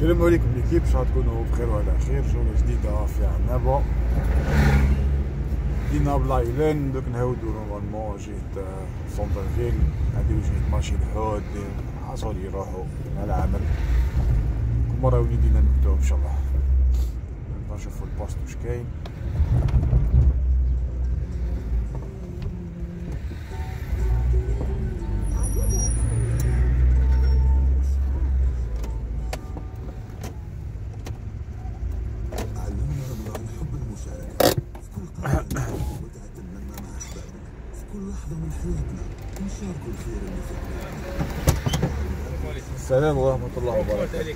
السلام عليكم ليكيب، باش تكونوا بخير وعلى خير. جولة جديدة في عنابة، بدينا بلايلان دوك نعاودو نورمالمون جهة سونتر فيل، هادي وجهة مارشي الحوت حصل يروحو مع العمل. كل مرة وليدينا نبداو ان شاء الله. نبدا نشوفو البوست واش كاين. من حياتنا نشارك الخير اللي في السلام ورحمة الله وبركاته.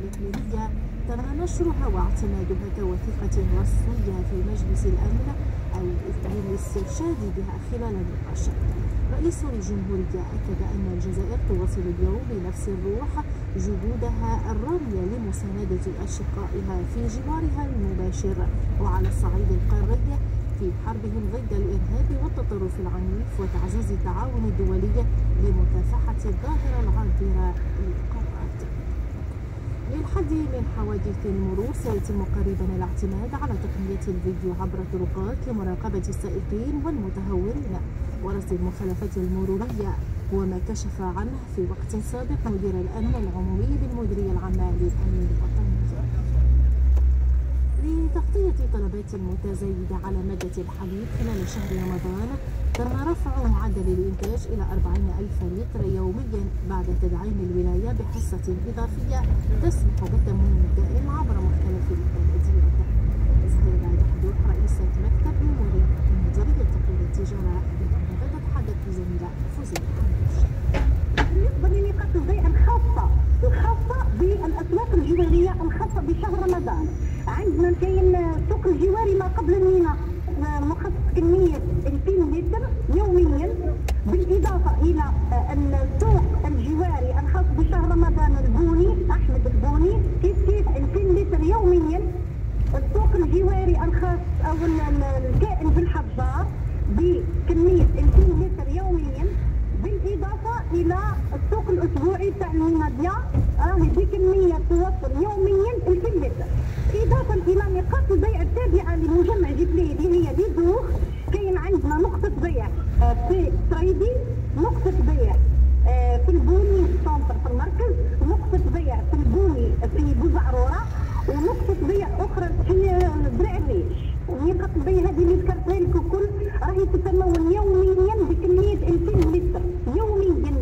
تم نشرها واعتمادها كوثيقة رسمية في مجلس الأمن للاسترشاد بها خلال النقاش. رئيس الجمهورية أكد أن الجزائر تواصل اليوم بنفس الروح جهودها الرامية لمساندة أشقائها في جوارها المباشر وعلى الصعيد القاري في حربهم ضد الإرهاب والتطرف العنيف وتعزيز التعاون الدولي لمكافحة الظاهرة العابرة للقارات. للحد من حوادث المرور سيتم قريبا الاعتماد على تقنية الفيديو عبر الطرقات لمراقبة السائقين والمتهورين ورصد المخالفات المرورية، وما كشف عنه في وقت سابق مدير الأمن العمومي بالمديرية العامة للأمن الوطني. لتغطية طلبات المتزايدة على مادة الحليب خلال شهر رمضان تم رفع معدل الإنتاج إلى 40,000 لتر يوميا بعد تدعيم الولاية بحصة إضافية تسمح بالتموين الدائم عبر مختلف البلديات. زهيرة دحدوح رئيسة مكتب مديرية تقرير التجارة بمنتدى تحدث الزميلة فوزية حمدوش. بالنسبة لنقاط البيع الخاصة بالأسواق الجوارية الخاصة بشهر رمضان، عندنا كاين السوق الجواري ما قبل الميناء مخصص كمية 2000 لتر يوميا، بالإضافة إلى السوق الجواري الخاص بشهر رمضان البوني أحمد البوني كيف 2000 لتر يوميا. السوق الجواري الخاص أو الكائن بالحجار بكمية 2000 لتر يوميا، بالإضافة إلى السوق الأسبوعي تاع المنادية بكمية توصل يوميا 2000 لتر، إضافة إلى نقاط البيع التابعة لمجمع جبليه اللي هي ليدوخ. كاين عندنا نقطة بيع في تريدي، نقطة بيع في البوني سونتر في المركز، نقطة بيع في البوني في بوزعرورة، ونقطة بيع أخرى في درع الريش. ونقاط البيع هذه اللي ذكرتها لك الكل راهي تتمول يوميا بكمية 2000 لتر يوميا.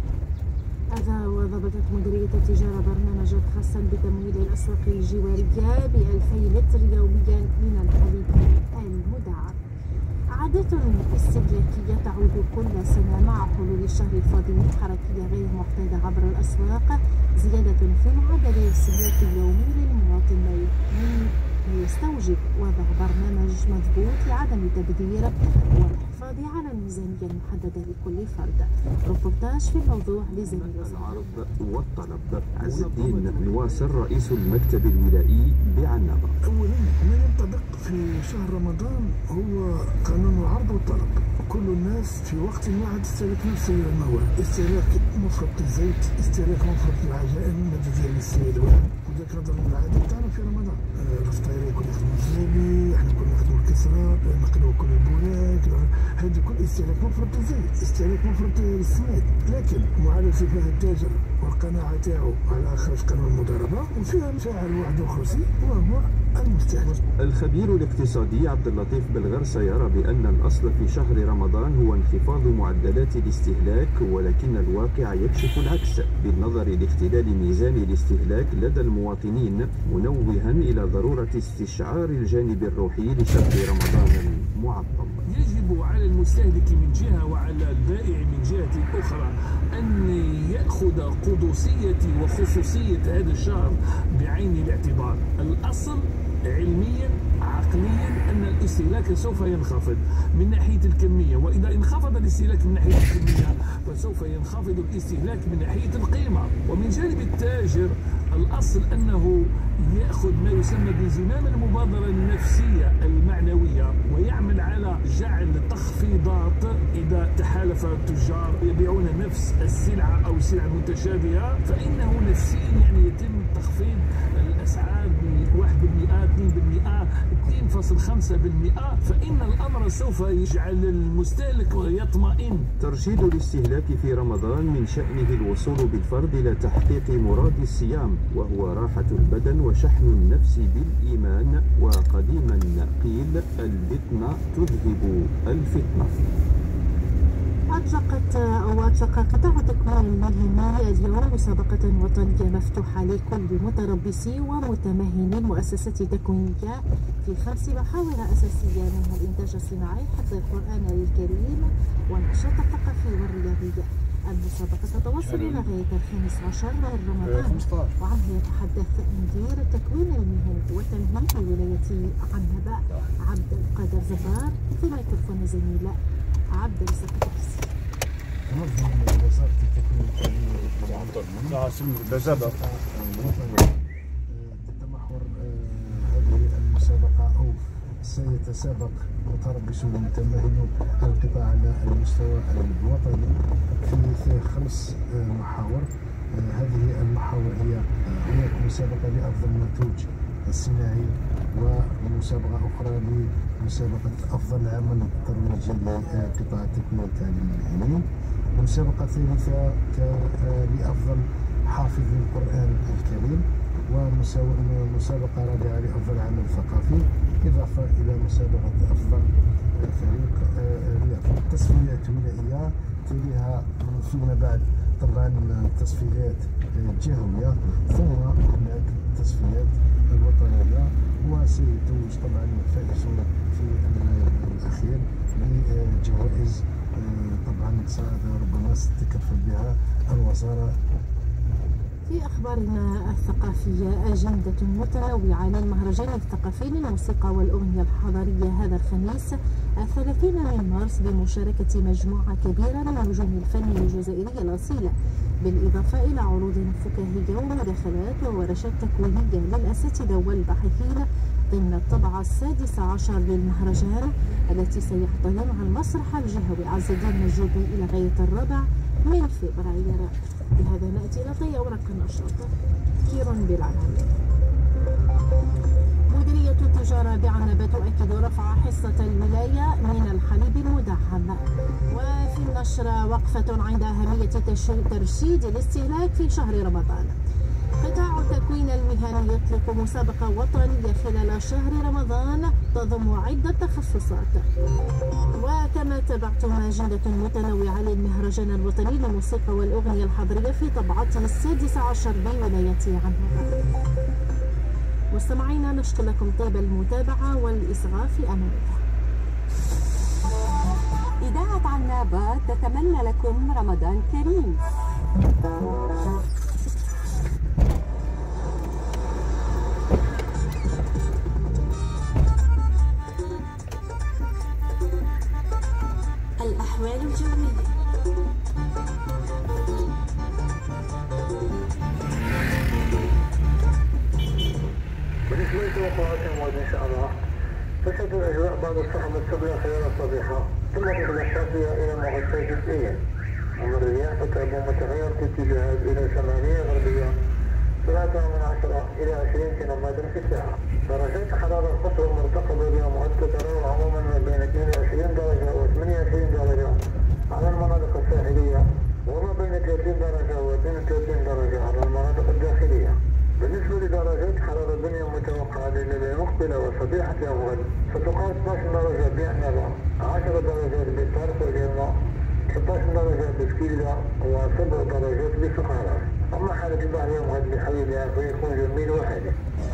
هذا وضبطت مديرية التجارة برنامجا خاصا بتمويل الأسواق الجوارية ب2000 لتر يوميا من الحليب المدعم. عادة استهلاكية تعود كل سنة مع حلول الشهر الفضيل، حركية غير معتادة عبر الأسواق، زيادة في معدل الاستهلاك اليومي للمواطن ما يستوجب وضع برنامج مضبوط لعدم التبذير والحفاظ على الميزانية المحددة لكل فرد. ريبورتاج في الموضوع لزميل العرض والطلب. عز الدين نواصر رئيس المكتب الولائي بعنابة. اولا ما ينطبق في شهر رمضان هو قانون العرض والطلب. كل الناس في وقت واحد تستهلك نفس المواد، استهلاك مفرط الزيت، استهلاك مفرط العجائن المادة ديال السيد الواحد، وذاك هذا العادة تاعنا في رمضان. الفطيرة يكون يخدموا الزبي، احنا كنا نخدموا الكسرة، نقلوا كل البوراك، هذا كل استهلاك مفرط الزيت، استهلاك مفرط السماد. لكن معالج فيه التاجر والقناعة تاعو على خرج قانون المضاربة، وفيها مفاعل واحد اخر وهو المستهلك. الخبير الاقتصادي عبد اللطيف بالغرسة يرى بأن الأصل في شهر رمضان هو انخفاض معدلات الاستهلاك، ولكن الواقع يكشف العكس بالنظر لاختلال ميزان الاستهلاك لدى المواطنين، منوها إلى ضرورة استشعار الجانب الروحي لشهر رمضان المعظم. يجب على المستهلك من جهة وعلى البائع من جهة أخرى أن يأخذ قدسية وخصوصية هذا الشهر بعين الاعتبار. الأصل علميا عقليا أن الاستهلاك سوف ينخفض من ناحية الكمية، وإذا انخفض الاستهلاك من ناحية الكمية فسوف ينخفض الاستهلاك من ناحية القيمة. ومن جانب التاجر الأصل أنه يأخذ ما يسمى بزمام المبادرة النفسية المعنوية، ويعمل على جعل تخفيضات إذا تحالف التجار يبيعون نفس السلعة أو سلعة متشابهة، فإنه نفسيا يعني يتم تخفيض الأسعار ب1%، 2%، 2.5%، فإن الأمر سوف يجعل المستهلك يطمئن. ترشيد الاستهلاك في رمضان من شأنه الوصول بالفرد إلى تحقيق مراد الصيام، وهو راحة البدن وشحن النفس بالإيمان. وقديما قيل البطنة تذهب الفتنة. أطلق قطاع تكوين المهني اليوم مسابقة وطنية مفتوحة لكل متربصي ومتمهني المؤسسات التكوينية في 5 محاور أساسية، منها الإنتاج الصناعي، حفظ القرآن الكريم، والنشاط الثقافي والرياضي. المسابقة تتواصل لغاية 15 من رمضان، وعنه يتحدث مدير تكوين المهن والتنمية في ولاية عنبة عبد القادر زبار في ميكروفون زميل عبد الرزاق الكرسي. تنظم وزارة التكوين والتعليم تتمحور هذه المسابقة أو سيتسابق متربصون متمهنو القطاع على المستوى الوطني في 5 محاور. هذه المحاور هي هناك مسابقة لأفضل منتوج الصناعي، ومسابقة أخرى لمسابقة أفضل عمل ترويجي لقطاع التكوين والتعليم المهني، ومسابقة ثالثة لأفضل حافظ للقرآن الكريم، ومسابقة رابعة لأفضل عمل ثقافي، إضافة إلى مسابقة أفضل فريق رياضي. تصفيات ولائية تليها فيما بعد طبعا تصفيات جهوية، ثم هناك تصفيات الوطنية، وسيتوج طبعا الفائزون في الأخير بجوائز طبعا ربما ستتكفل بها الوزارة. في أخبارنا الثقافية، أجندة متنوعة للمهرجان الثقافي للموسيقى والأغنية الحضارية هذا الخميس 30 من مارس بمشاركة مجموعة كبيرة من نجوم الفن الجزائري الأصيل، بالإضافة إلى عروض فكاهية ومداخلات وورشات تكوينية للأساتذة والباحثين ضمن الطبعة 16 للمهرجان التي سيحتضنها المسرح الجهوي عز الدين مجوبي إلى غاية 4 من فبراير. بهذا نأتي إلى أوراق النشاط. تذكير بالعناوين. مديرية التجارة بعنبة تؤكد رفع حصة الولاية من الحليب المدعم. وفي النشر وقفة عند أهمية ترشيد الاستهلاك في شهر رمضان. قطاع التكوين المهني يطلق مسابقة وطنية خلال شهر رمضان تضم عدة تخصصات. وكما تابعتم أجندة متنوعة للمهرجان الوطني للموسيقى والأغنية الحضرية في طبعته 16 بولاية عنبة. مستمعينا نشكر لكم طيب المتابعة والإصغاء في أمان الله. إذاعة عنابة تتمنى لكم رمضان كريم. الأحوال الجوية. بالنسبة لتوقعات الموعد إن شاء الله تشهد الأجواء بعد السحب الصبية خلال الصبيحة، ثم تتبحر فيها إلى مغشى جزئيا، أما الرياح تتعب متغير في اتجاهات إلى شمالية غربية 13 إلى 20 كيلومتر في الساعة. درجات الحرارة القصوى المرتقبة اليوم تتراوح عموما ما بين 22 درجة و 28 درجة على المناطق الساحلية، وما بين 30 درجة و 32 درجة على المناطق الداخلية. بالنسبة لدرجات حرارة الدنيا المتوقعة لليلة المقبلة وصبيحة يوم غد ستقال 12 درجة بعنبة، 10 درجات بطرف الجنة، 16 درجة بسكيلة، و7 درجات بسقارة. أما حالة البحر يوم غد بحليلها فيكون جميل وهادئ.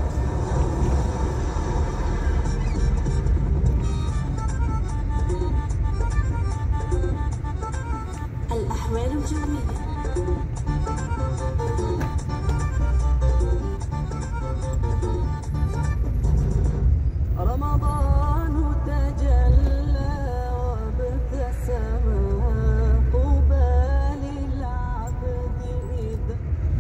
الأحوال الجوية. رمضان تجلى وابتسم طوبى للعبد إذ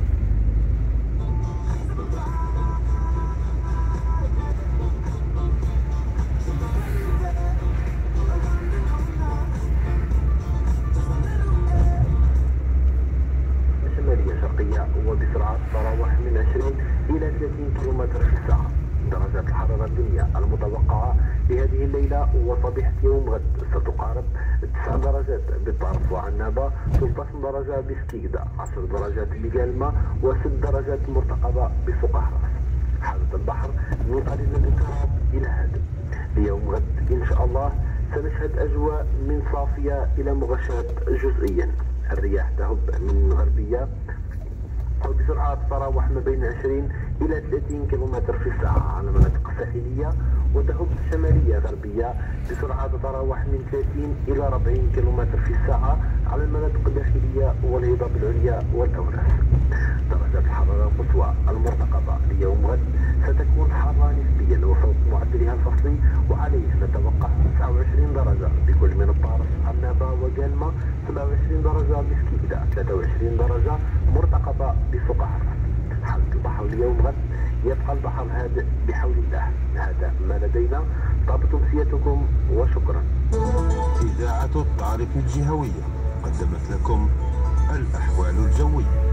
شمالية شرقية وبسرعة تتراوح من 20 إلى 30 كيلومتر في الساعة. درجات الحرارة الدنيا المتوقعة لهذه الليلة وصبيحة يوم غد ستقارب 9 درجات بالطرف وعنابة، 13 درجة بسكيدة، 10 درجات بقالمة، و6 درجات مرتقبة بسقهرة. حالة البحر من قليل الاضطراب إلى هادئ. ليوم غد إن شاء الله سنشهد أجواء من صافية إلى مغشاة جزئيا. الرياح تهب من غربية وبسرعة تتراوح ما بين 20 إلى 30 كيلومتر في الساعة على المناطق الساحلية، وتهب شمالية غربية بسرعة تتراوح من 30 إلى 40 كم في الساعة على المناطق الداخلية والهضاب العليا والأوراس. درجات الحرارة القصوى المرتقبة ليوم غد ستكون حارة نسبيا وفوق معدلها الفصلي، وعليه نتوقع 29 درجة بكل من الطارس، عنابة وقالمة، 27 درجة بسكيدة، 23 درجة مرتقبة بفقهر. حالة البحر اليوم غد يبقى البحر هادئ بحول الله. هذا ما لدينا، طابت أمسيتكم وشكرا. إذاعة الطارق الجهوية قدمت لكم الأحوال الجوية.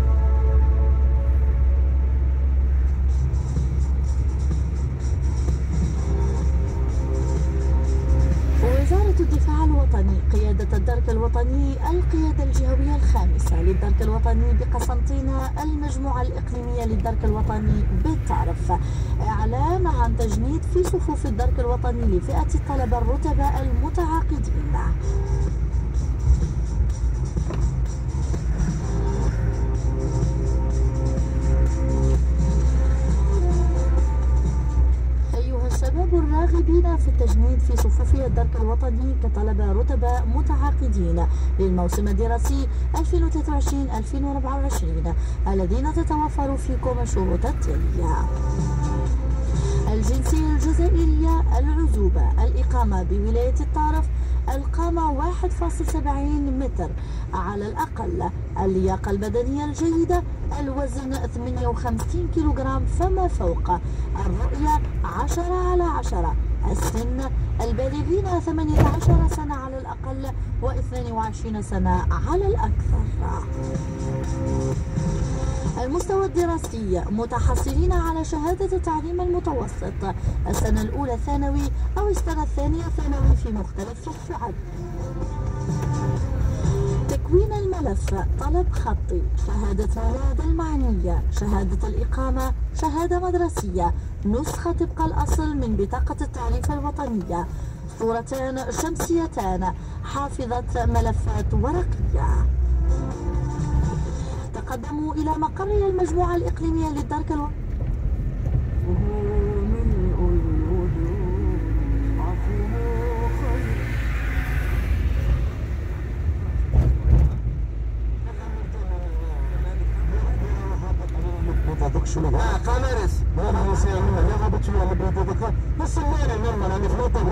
وزارة الدفاع الوطني، قيادة الدرك الوطني، القيادة الجهوية الخامسة للدرك الوطني بقسنطينة، المجموعة الإقليمية للدرك الوطني بالطرف، إعلان عن تجنيد في صفوف الدرك الوطني لفئة الطلبة الرتباء المتعاقدين. الشباب الراغبين في التجنيد في صفوف الدرك الوطني كطلبة رتباء متعاقدين للموسم الدراسي 2023-2024 الذين تتوفر فيكم الشروط التالية: الجنسية الجزائرية، العزوبة، الإقامة بولاية الطرف، القامة 1.70 متر على الأقل، اللياقة البدنية الجيدة، الوزن 58 كيلوغرام فما فوق، الرؤية 10/10، السن البالغين 18 سنة على الأقل و22 سنة على الأكثر. المستوى الدراسي، متحصلين على شهادة التعليم المتوسط، السنة الأولى ثانوي أو السنة الثانية ثانوي في مختلف الشعب. تكوين الملف، طلب خطي، شهادة ميلاد المعنية، شهادة الإقامة، شهادة مدرسية، نسخة طبق الأصل من بطاقة التعريف الوطنية، صورتان شمسيتان، حافظة ملفات ورقية. تقدموا إلى مقر المجموعة الإقليمية للدرك الوطني. قنارس انا نسير يا غابت شويه اللي بغيت هذاك بس الماني نورمال انا في لوطه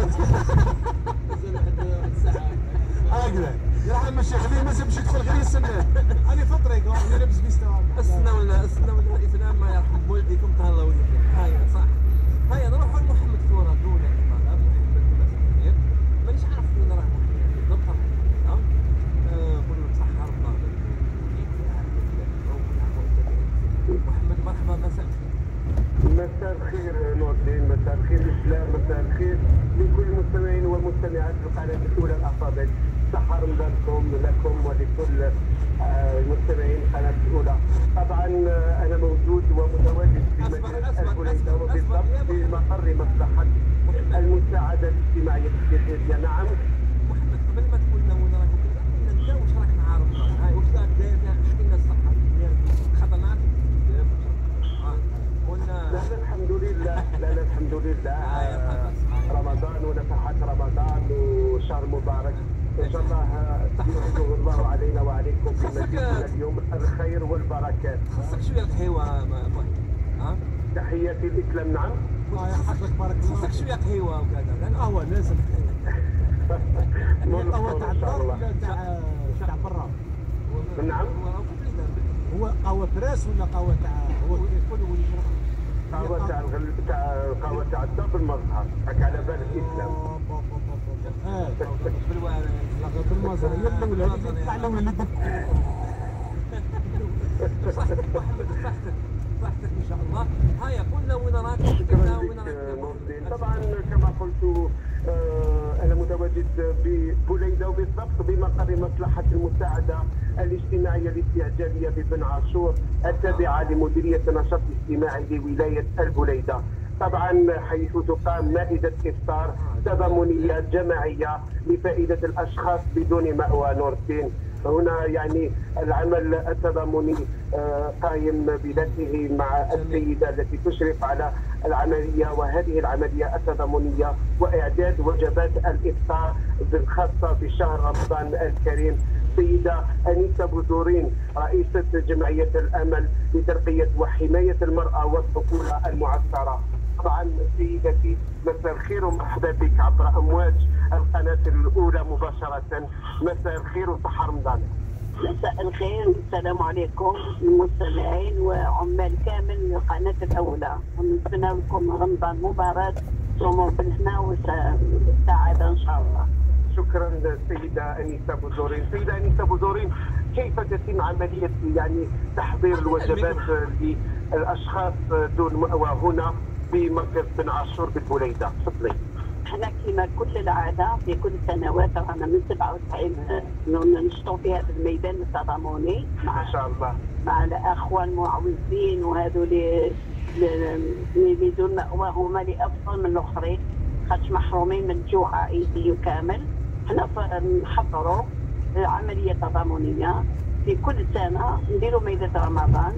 هكذا يا عم الشيخ خليه ما يمشي يدخل غير يستنى انا في الطريق انا لابس بيستوى استنى ولا الاسلام ما يرحم والديكم تهلاو هاي صح. هاي نروحوا لمحمد فورا دون اعتبار محمد مانيش عارف وين راه محمد بالضبط. قولوا له صح ربنا محمد مرحبا. مساء الخير نور الدين، مساء الخير الاسلام، مساء الخير لكل المستمعين والمستمعات في القناه الاولى الافاضل. صحه رمضانكم لكم ولكل المستمعين القناه الاولى. طبعا انا موجود ومتواجد في مدينه البوليده وبالضبط في مقر مصلحه المساعده الاجتماعيه السياسيه. نعم محمد قبل ما تقول لنا وين راكم كذا انت واش راك مع رمضان؟ هاي واش راك داير؟ احكي لنا الصحه ديالك خطرناك لا الحمد لله، لا الحمد لله. رمضان ونفحات رمضان وشهر مبارك ان شاء الله يعيده الله علينا وعليكم بمزيد من اليوم الخير والبركات. خصك شويه القهوه ها؟ تحياتي الاسلام. نعم الله يحفظك بارك الله. خصك شويه قهوه وكذا. لا قهوه لازم قهوه تاع الدار ولا تاع برا؟ نعم هو قهوه فراس ولا قهوه تاع هو كل قهوه تاع الدار بالمظهر. راك على بالك الاسلام بالمظهر هي الاولى اللي تطلع الاولى اللي صحتك محمد صحتك ان شاء الله. هاي قلنا وين راك؟ شكرا لك. طبعا كما قلت انا متواجد ببوليده وبالضبط بمقر مصلحه المساعده الاجتماعيه الاستعجاليه ببن عاشور التابعه لمديريه النشاط الاجتماعي لولايه البوليده. طبعا حيث تقام مائده افطار تضامنيه جماعيه لفائده الاشخاص بدون مأوى. نور الدين هنا يعني العمل التضامني قائم بذاته مع السيدة التي تشرف على العملية، وهذه العملية التضامنية وإعداد وجبات الإفطار الخاصة بشهر رمضان الكريم. السيدة أنيسة بودورين رئيسة جمعية الأمل لترقية وحماية المرأة والطفولة المعسرة. طبعا سيدتي مساء الخير ومرحبا بك عبر أمواج القناة الأولى مباشرة. مساء الخير وصحة رمضان. مساء الخير، السلام عليكم المستمعين وعمال كامل القناة الأولى، ونتمنى لكم رمضان مبارك وصوموا بالهنا والسعادة إن شاء الله. شكرا سيدة أنيسة بودورين. سيدة أنيسة بودورين، كيف تتم عملية يعني تحضير الوجبات للأشخاص دون مأوى هنا بمركز بن عاشور بالبوليدة؟ تفضلي. احنا كما كل العاده في كل السنوات رانا من 97 نشطوا في هذا الميدان التضامني ما شاء الله مع الاخوه المعوزين وهذو اللي دون مأوى هما اللي افضل من الاخرين خاطش محرومين من الجوع عائلي كامل. احنا نحضروا عمليه تضامنيه في كل سنه نديروا ميدان رمضان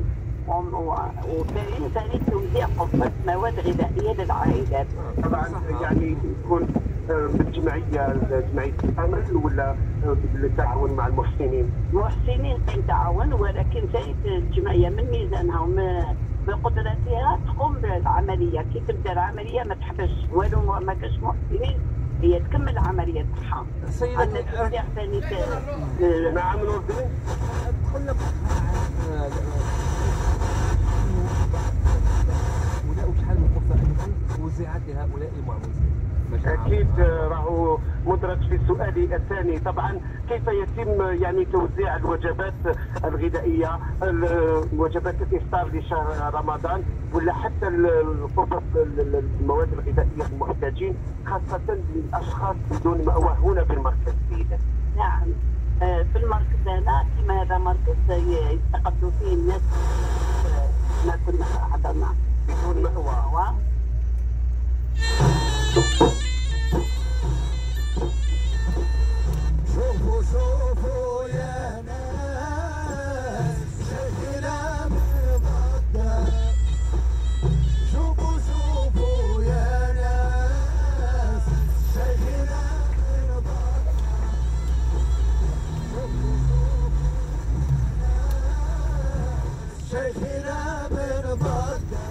وثاني توزيع قفة مواد غذائية للعائلات. طبعا يعني يكون بالجمعية جمعية الأمل ولا بالتعاون مع المحسنين؟ المحسنين تعاون، ولكن ثاني الجمعية من ميزانها وبقدراتها تقوم بالعملية. كي تبدا العملية ما تحبش والو، ما كاش محسنين هي تكمل العملية تاعها. سيدتي نعم نور الدين. ادخل شحال من فرصه انه وزعت لهؤلاء المعوزين؟ اكيد راهو مدرج في سؤالي الثاني. طبعا كيف يتم يعني توزيع الوجبات الغذائيه، وجبات الافطار لشهر رمضان ولا حتى القفص المواد الغذائيه المحتاجين خاصه للاشخاص بدون مأوى هنا بالمركز سيدة؟ نعم، في المركز هنا كما هذا مركز يستقبلوا فيه الناس ما كنا حضرنا بدون مأوى. شوفوا شوفوا يا ناس شكلها مضدة، شوفوا شوفوا يا ناس شكلها مضدة، شوفوا شوفوا شكلها مضدة.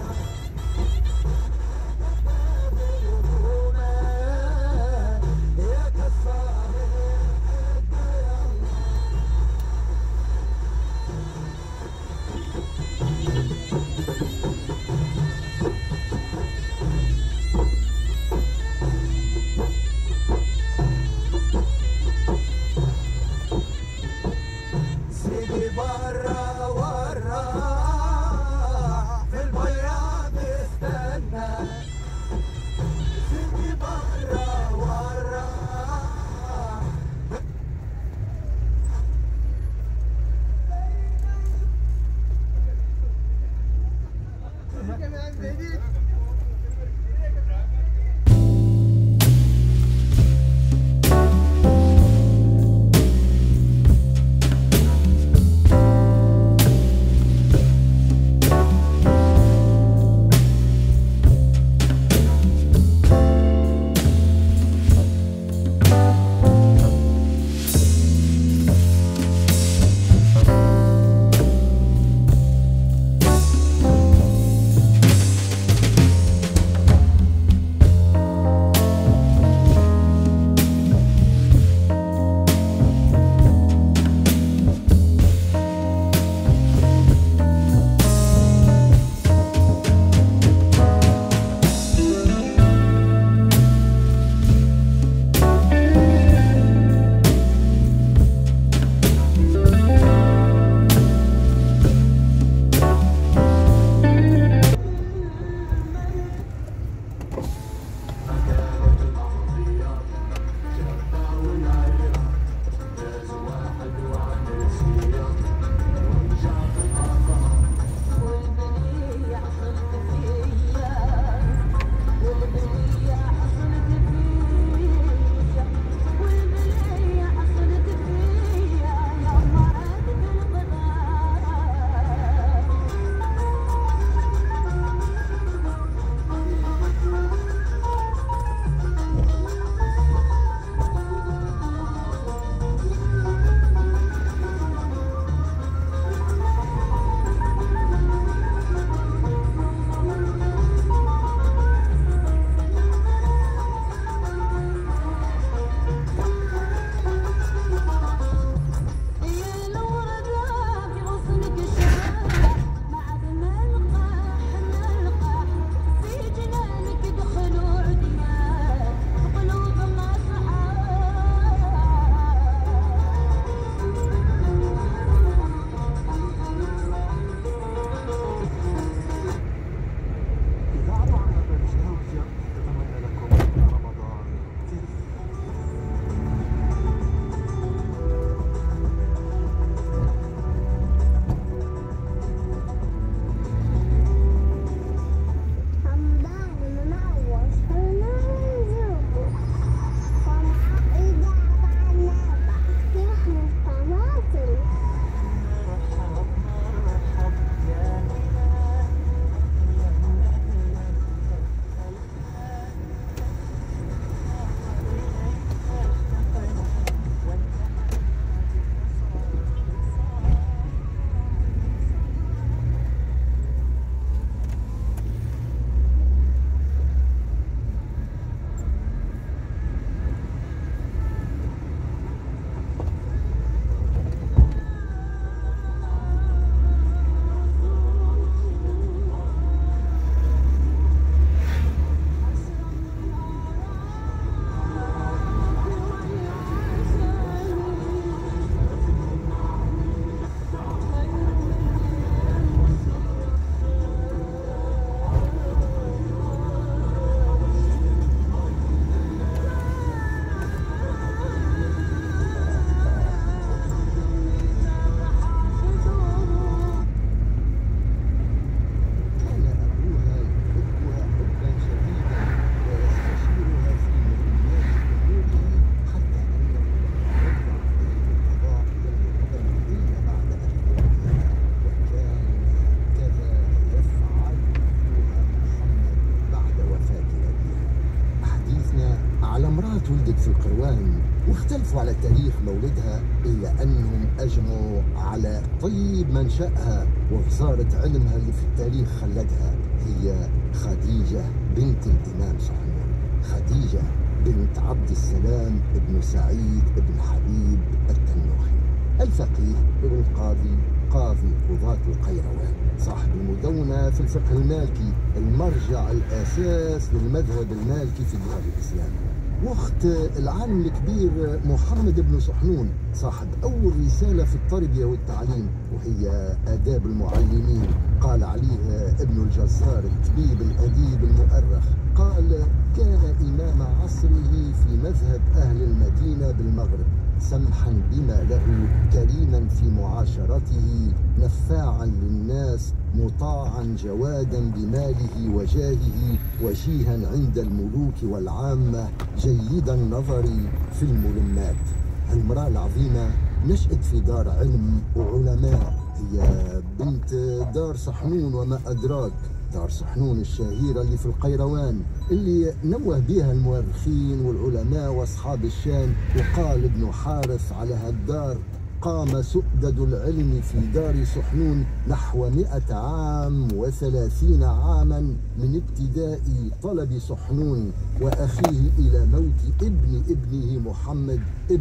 في القروان، واختلفوا على تاريخ مولدها، إلا أنهم أجمعوا على طيب منشأها وغزارة علمها اللي في التاريخ خلدها. هي خديجة بنت الإمام صحنون، خديجة بنت عبد السلام بن سعيد بن حبيب التنوخي، الفقيه ابن قاضي قضاة القيروان، صاحب المدونة في الفقه المالكي، المرجع الأساس للمذهب المالكي في البلاد الإسلامي. واخت العالم الكبير محمد بن صحنون، صاحب أول رسالة في التربية والتعليم وهي آداب المعلمين. قال عليه ابن الجزار الطبيب الأديب المؤرخ، قال: كان إمام عصره في مذهب أهل المدينة بالمغرب، سمحا بما له، كريما في معاشرته، نفاعا للناس، مطاعا جوادا بماله وجاهه، وجيها عند الملوك والعامة، جيد النظر في الملمات. المرأة العظيمة نشأت في دار علم وعلماء، هي بنت دار صحنون وما أدراك، دار صحنون الشهيرة اللي في القيروان، اللي نوه بها المؤرخين والعلماء وأصحاب الشان. وقال ابن حارث على هالدار: قام سؤدد العلم في دار صحنون نحو 100 عام و30 عاما من ابتداء طلب صحنون وأخيه إلى موت ابن ابنه محمد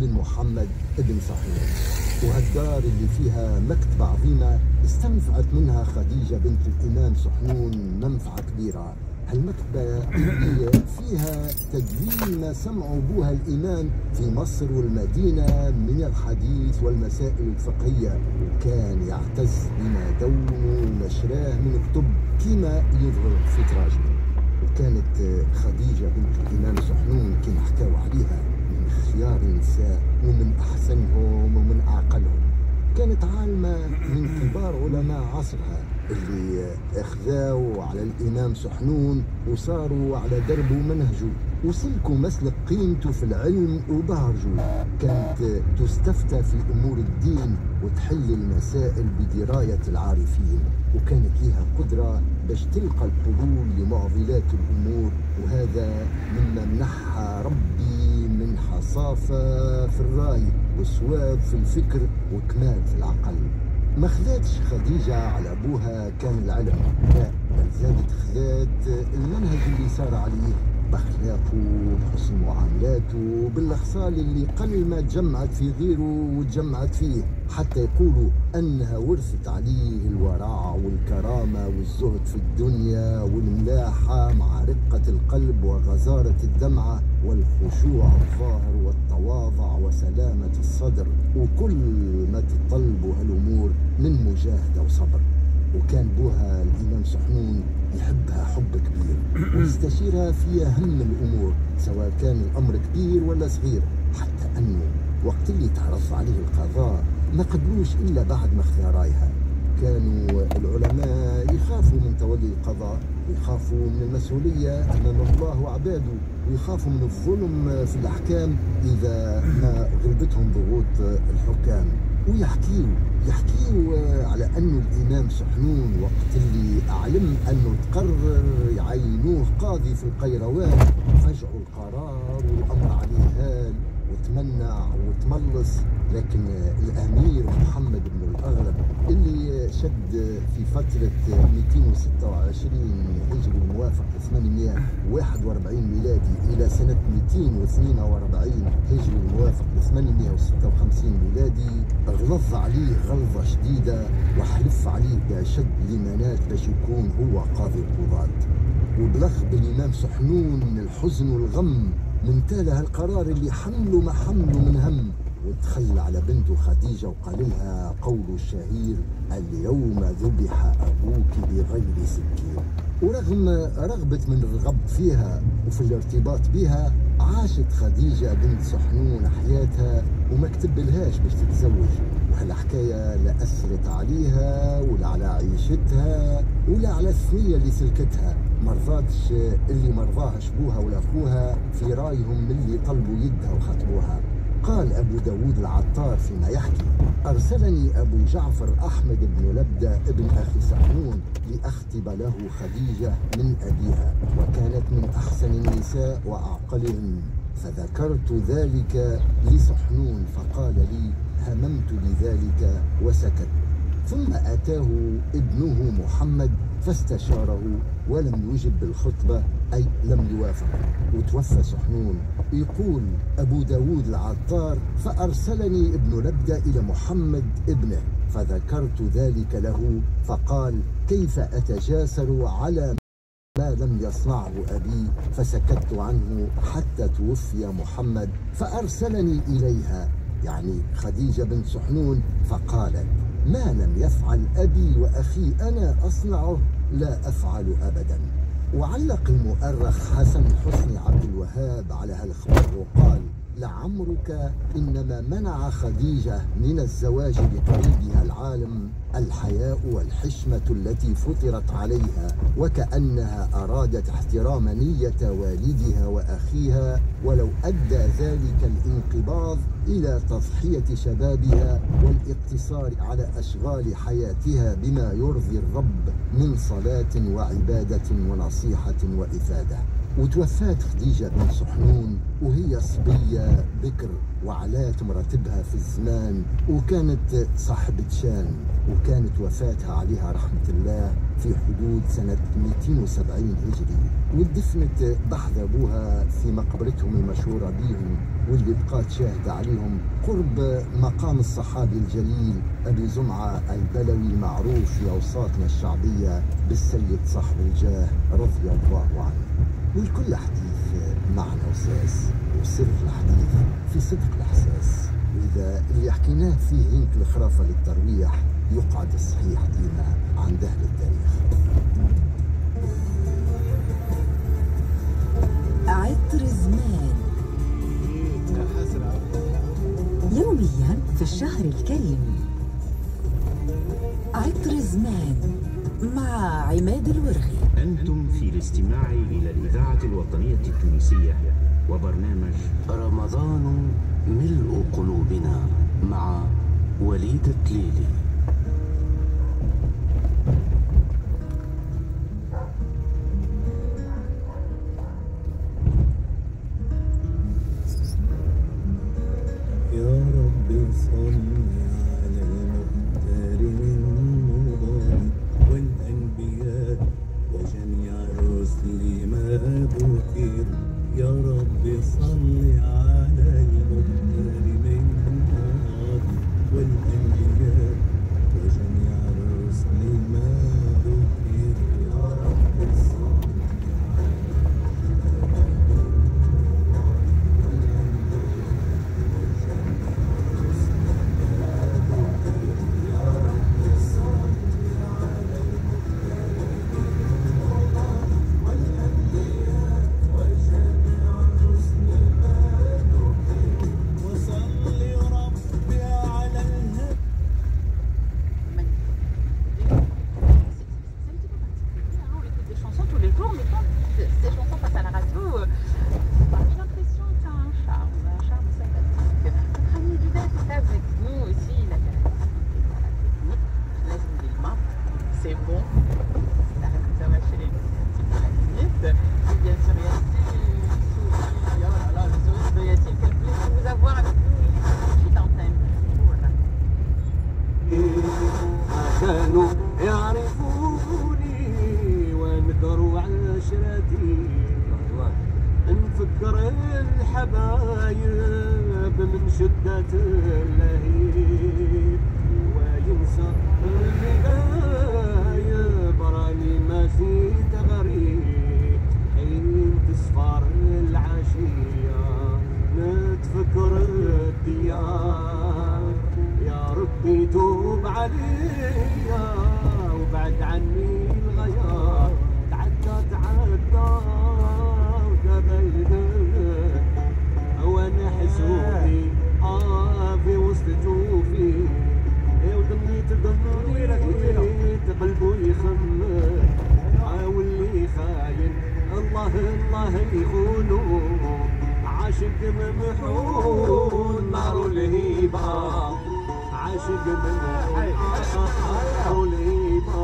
ابن صحنون. وهالدار اللي فيها مكتبة عظيمة استنفعت منها خديجة بنت الإمام صحنون منفعة كبيرة. هالمكتبة اللي فيها تدوين ما سمعوا بها الإمام في مصر والمدينة من الحديث والمسائل الفقهية، وكان يعتز بما دونه ونشراه من كتب كما يظهر في تراجمه. وكانت خديجة بنت الإمام صحنون كما حكاوا عليها من خيار النساء ومن أحسنهم ومن أعقلهم. كانت عالمة من كبار علماء عصرها اللي اخذاوا على الإمام صحنون وصاروا على دربه ومنهجه وسلكوا مسلك قيمته في العلم وبهرجوا. كانت تستفتى في أمور الدين وتحل المسائل بدراية العارفين، وكانت لها قدرة باش تلقى الحلول لمعضلات الأمور، وهذا مما منحها ربي من حصافة في الرأي وصواب في الفكر وكمال في العقل. ما خذاتش خديجة على أبوها كان العلم، لا، بل زادت خذات المنهج اللي صار عليه بأخلاقه بحسن معاملاته بالأخصال اللي قل ما تجمعت في غيره وتجمعت فيه، حتى يقولوا أنها ورثت عليه الورع والكرامة والزهد في الدنيا والملاحة مع رقة القلب وغزارة الدمعة والخشوع الظاهر والتواضع وسلامة الصدر، وكل ما تطلبوا هالأمور من مجاهدة وصبر. وكان بوها الإمام صحنون يحبها حب كبير ويستشيرها في أهم الأمور سواء كان الأمر كبير ولا صغير، حتى أنه وقت اللي تعرض عليه القضاء ما قبلوش إلا بعد ما خذا رايها. كانوا العلماء يخافوا من تولي القضاء، يخافوا من المسؤولية أمام الله وعباده، ويخافوا من الظلم في الأحكام إذا ما غلبتهم ضغوط الحكام. ويحكيوا على أنه الإمام صحنون وقت اللي أعلم أنه تقرر يعينوه قاضي في القيروان فجعوا القرار والأمر عليه هال وتمنع وتملص، لكن الأمير محمد بن الأغلب اللي شد في فترة 226 هجري الموافق 841 ميلادي إلى سنة 242 هجري الموافق 856 ميلادي، غلظ عليه غلظة شديدة وحلف عليه بأشد لمنات باش يكون هو قاضي القضاة. وبلغ بالإمام صحنون من الحزن والغم من تاله القرار اللي حمله ما حمله من هم، وتخلى على بنته خديجة وقال لها قوله الشهير: اليوم ذبح أبوك بغير سكين. ورغم رغبة من الرغب فيها وفي الارتباط بها، عاشت خديجة بنت صحنون حياتها وما كتبلهاش باش تتزوج، وهالحكاية لا أثرت عليها ولا على عيشتها ولا على الثنية اللي سلكتها. مرضاتش اللي مرضاهش بوها ولا أخوها في رايهم من اللي طلبوا يدها وخطبوها. قال أبو داود العطار فيما يحكي: أرسلني أبو جعفر أحمد بن لبدة ابن أخي صحنون لأخطب له خديجة من أبيها، وكانت من أحسن النساء وأعقلهن، فذكرت ذلك لسحنون فقال لي: هممت بذلك وسكت. ثم أتاه ابنه محمد فاستشاره ولم يجب بالخطبة، أي لم يوافق، وتوفى سحنون. يقول أبو داود العطار: فأرسلني ابن لبدة إلى محمد ابنه فذكرت ذلك له فقال: كيف أتجاسر على ما لم يصنعه أبي؟ فسكت عنه حتى توفي محمد، فأرسلني إليها، يعني خديجة بنت سحنون، فقالت: ما لم يفعل أبي وأخي أنا أصنعه، لا أفعل أبدا. وعلق المؤرخ حسن حسني عبد الوهاب على هالخبر وقال: لعمرك إنما منع خديجة من الزواج بقريبها العالم الحياء والحشمة التي فطرت عليها، وكأنها أرادت احترام نية والدها وأخيها، ولو أدى ذلك الانقباض إلى تضحية شبابها والاقتصار على أشغال حياتها بما يرضي الرب من صلاة وعبادة ونصيحة وإفادة. وتوفات خديجة بنت سحنون وهي صبية بكر، وعلات مرتبها في الزمان، وكانت صاحبة شان، وكانت وفاتها عليها رحمة الله في حدود سنة 270 هجري، ودفنت بحذ أبوها في مقبرتهم المشهورة بيهم، واللي بقات شاهدة عليهم قرب مقام الصحابي الجليل أبي زمعة البلوي المعروف في أوساطنا الشعبية بالسيد صاحب الجاه رضي الله عنه. والكل حديث معنى وساس، وسر الحديث في صدق الإحساس، وإذا اللي حكيناه فيه هيك الخرافة للترويح يقعد الصحيح ديما عند أهل التاريخ. عطر زمان يوميا في الشهر الكريم. عطر زمان مع عماد الورغي. أنتم في الاستماع إلى الإذاعة الوطنية التونسية وبرنامج رمضان ملء قلوبنا مع وليد التليلي. يا رب صل على المختار من مضان والأنبياء وجميع الرسل ما ذكر. يا رب صل على المختار من مضان والأنبياء وجميع الرسل ما ذكر. يا رب صل كانوا يعرفوني ونذروا عشرتي، نفكر الحبايب من شدة اللهيب، وينسى اللي غايب راني ماشي تغريب. حين تصفر العشية نتفكر الديار، يا ربي توب عليا وبعد عني الغيار. تعدى وتبينت وانا حسودي في وسط جوفي، وضمني قلبه يخمم واللي خاين الله يخونه. عاشق ممحون نار الهيبة، عاشق ممحون نار الهيبة،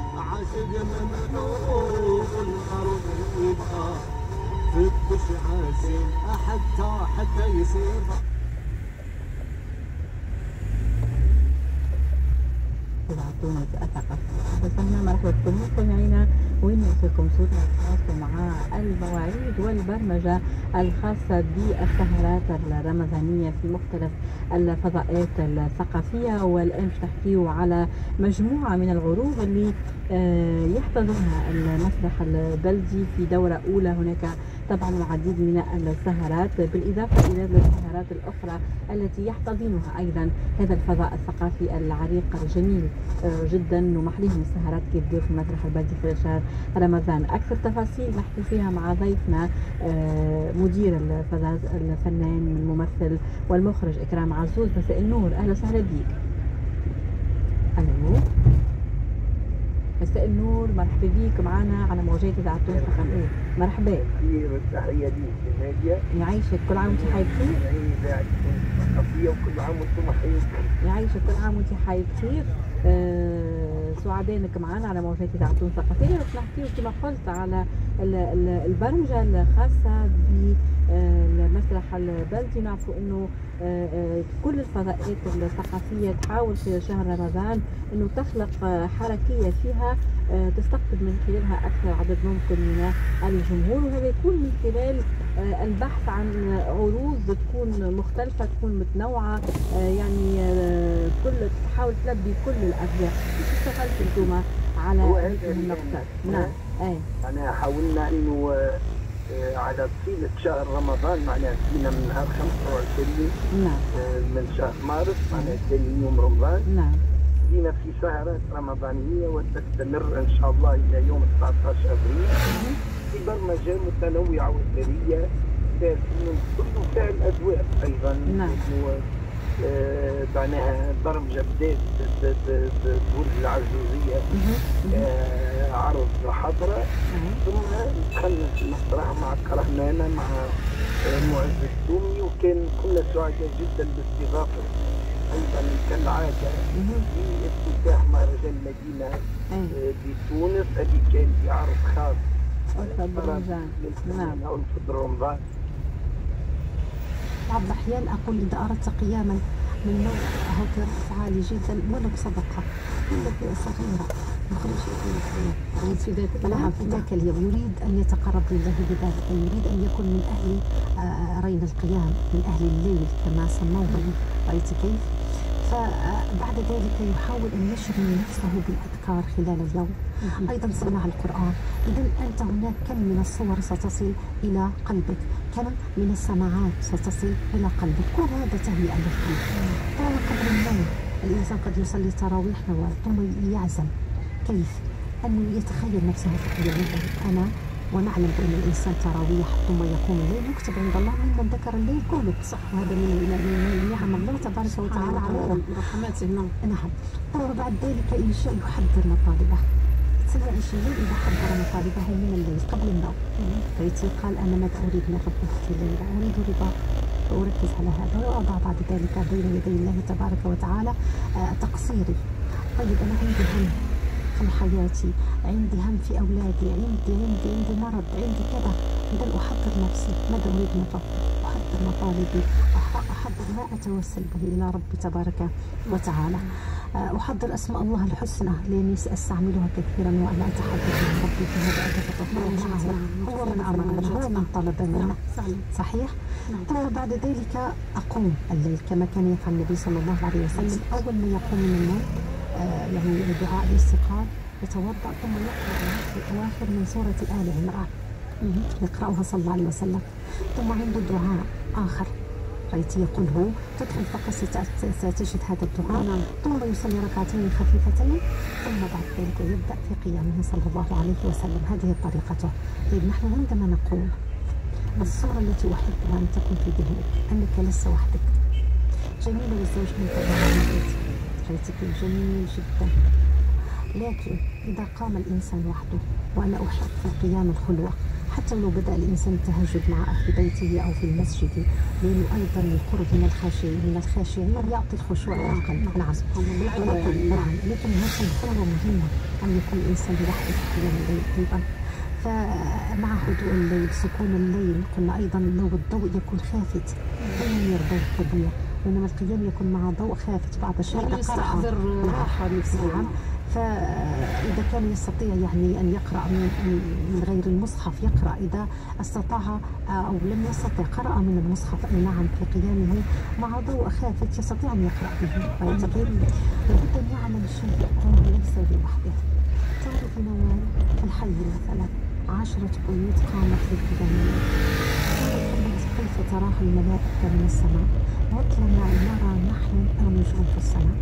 عاشق ممحون نار الهيبة. فتش حتى يصير. تونس أثقف. وصلنا مرحبا بكم مستمعينا وين نوصلكم صوتنا الخاص مع المواعيد والبرمجة الخاصة بالسهرات الرمضانية في مختلف الفضاءات الثقافية. والآن باش نحكيو على مجموعة من العروض اللي يحتضنها المسرح البلدي في دورة أولى. هناك طبعا العديد من السهرات بالإضافة إلى السهرات الأخرى التي يحتضنها أيضا هذا الفضاء الثقافي العريق الجميل جدا. ومحليه من السهرات كيف تدور في المسرح البلدي في شهر رمضان. أكثر تفاصيل نحكي فيها مع ضيفنا مدير الفضاء الفنان الممثل والمخرج إكرام عزوز. مساء النور، أهلا وسهلا بيك. ألو، مساء النور، مرحبا بيك معنا على موجات إذاعة تونس الثقافية. مرحبا. تحية ليك نادية. يعيشك، كل عام وانت حي بخير. إذاعة تونس الثقافية وكل عام وانتم حي بخير. يعيشك، كل عام وانت حي بخير. سعداء انك معنا على موجات إذاعة تونس الثقافية. باش نحكيو كما قلت على البرمجة الخاصة بالمسرح البلدي. نعرفوا انه كل الفضاءات الثقافية تحاول في شهر رمضان انه تخلق حركية فيها تستقطب من خلالها اكثر عدد ممكن من الجمهور. وهذا يكون من خلال البحث عن عروض تكون مختلفة، تكون متنوعة، يعني كل تحاول تلبي كل الأذواق. كيف اشتغلتوا انتم على هذه النقطة؟ نعم. أنا حاولنا إنه على طيلة شهر رمضان معناها بدينا من نهار 25 من شهر مارس معناها ثاني يوم رمضان. نعم. بدينا في سهرات رمضانية وتستمر إن شاء الله إلى يوم 19 أبريل في برمجة متنوعة وثرية كله فيها الأذواق أيضا. نعم. معناها برمجة بدات برج العزوزية عرض حضرة، ثم دخلنا في المسرح مع كرهنانة مع معز الدومي، وكان كنا سعداء جدا باستضافة أيضا كالعادة في افتتاح مهرجان مدينة بتونس اللي كان في عرض خاص رمضان. نعم. في رمضان. بعض الأحيان أقول إذا أردت قياما من نوع هكذا عالي جدا ولو صدقة صغيرة يخرج في ذاك اليوم يريد أن يتقرب لله بذلك، يريد أن يكون من أهل رين القيام، من أهل الليل كما سموه. رأيت كيف؟ فبعد ذلك يحاول أن يشغل نفسه بالأذكار خلال اليوم، أيضا سماع القرآن. إذا أنت هناك كم من الصور ستصل إلى قلبك، كم من السماعات ستصل إلى قلبك، كل هذا تهيئة للقلب. طبعا قبل النوم الإنسان قد يصلي تراويح نوال ثم يعزم كيف أنه يتخيل نفسه في قيام الليل. أنا ونعلم بأن الإنسان تراويح ثم يقوم الليل يكتب عند الله ممن ذكر الليل كله. صح، وهذا من نعم الله تبارك وتعالى على رحماته. نعم. وبعد ذلك إنشاء يحضر مطالبه. سيعيش الليل إذا حضر مطالبه من الليل قبل النوم. فيتي قال أنا ماذا أريد من ربي في الليل؟ أريد رضاه، فأركز على هذا وأضع بعد ذلك بين يدي الله تبارك وتعالى تقصيري. طيب أنا عندي هم في حياتي، عندي هم في أولادي، عندي مرض، عندي كذا. إذا أحضر نفسي ماذا أريد من ربي، أحضر مطالبي، أحضر ما أتوسل به إلى ربي تبارك وتعالى. أحضر أسماء الله الحسنى لأني سأستعملها كثيرا وأنا أتحدث مع ربي في هذا أدب هو من أمرنا، هو من طلب منا. صحيح؟ ثم بعد ذلك أقوم الليل كما كان يفعل النبي صلى الله عليه وسلم. أول ما يقوم من النوم يعني دعاء الاستيقاظ يتوضأ ثم يقرأ في الأواخر من سورة آل عمران يقرأها صلى الله عليه وسلم. ثم عنده دعاء آخر رأيت يقوله، تدخل فقط ستجد هذا الدعاء. ثم يصلي ركعتين خفيفتين ثم بعد ذلك يبدأ في قيامه صلى الله عليه وسلم. هذه طريقته. طيب نحن عندما نقوم الصورة التي أحبها أن تكون في ذهنك أنك لست وحدك. جميل والزوج منك رأيت كيف جميل جدا. لكن إذا قام الإنسان وحده، وأنا أحب في القيام الخلوة حتى لو بدأ الإنسان التهجد مع أهل بيته أو في المسجد، لأنه أيضا القرب من الخاشعين يعطي الخشوع للقلب. نعم. لكن هذه الخلوة مهمة أن يكون الإنسان لوحده في قيام الليل أيضا. فمع هدوء الليل سكون الليل قلنا أيضا لو الضوء يكون خافت لا ينير ضوء كبير، وإنما القيام يكون مع ضوء خافت بعض الشيء يعني يستحضر راحة نفسية. نعم. فإذا كان يستطيع يعني أن يقرأ من غير المصحف يقرأ، إذا استطاع أو لم يستطع قرأ من المصحف أي نعم في قيامه مع ضوء خافت يستطيع أن يقرأ به. لابد أن يعلم شيء أنه ليس لوحده. تعرف نوال في الحي مثلا 10 بيوت قامت بالقيام، كيف تراها الملائكة من السماء، مثلما نرى نحن النجوم في السماء،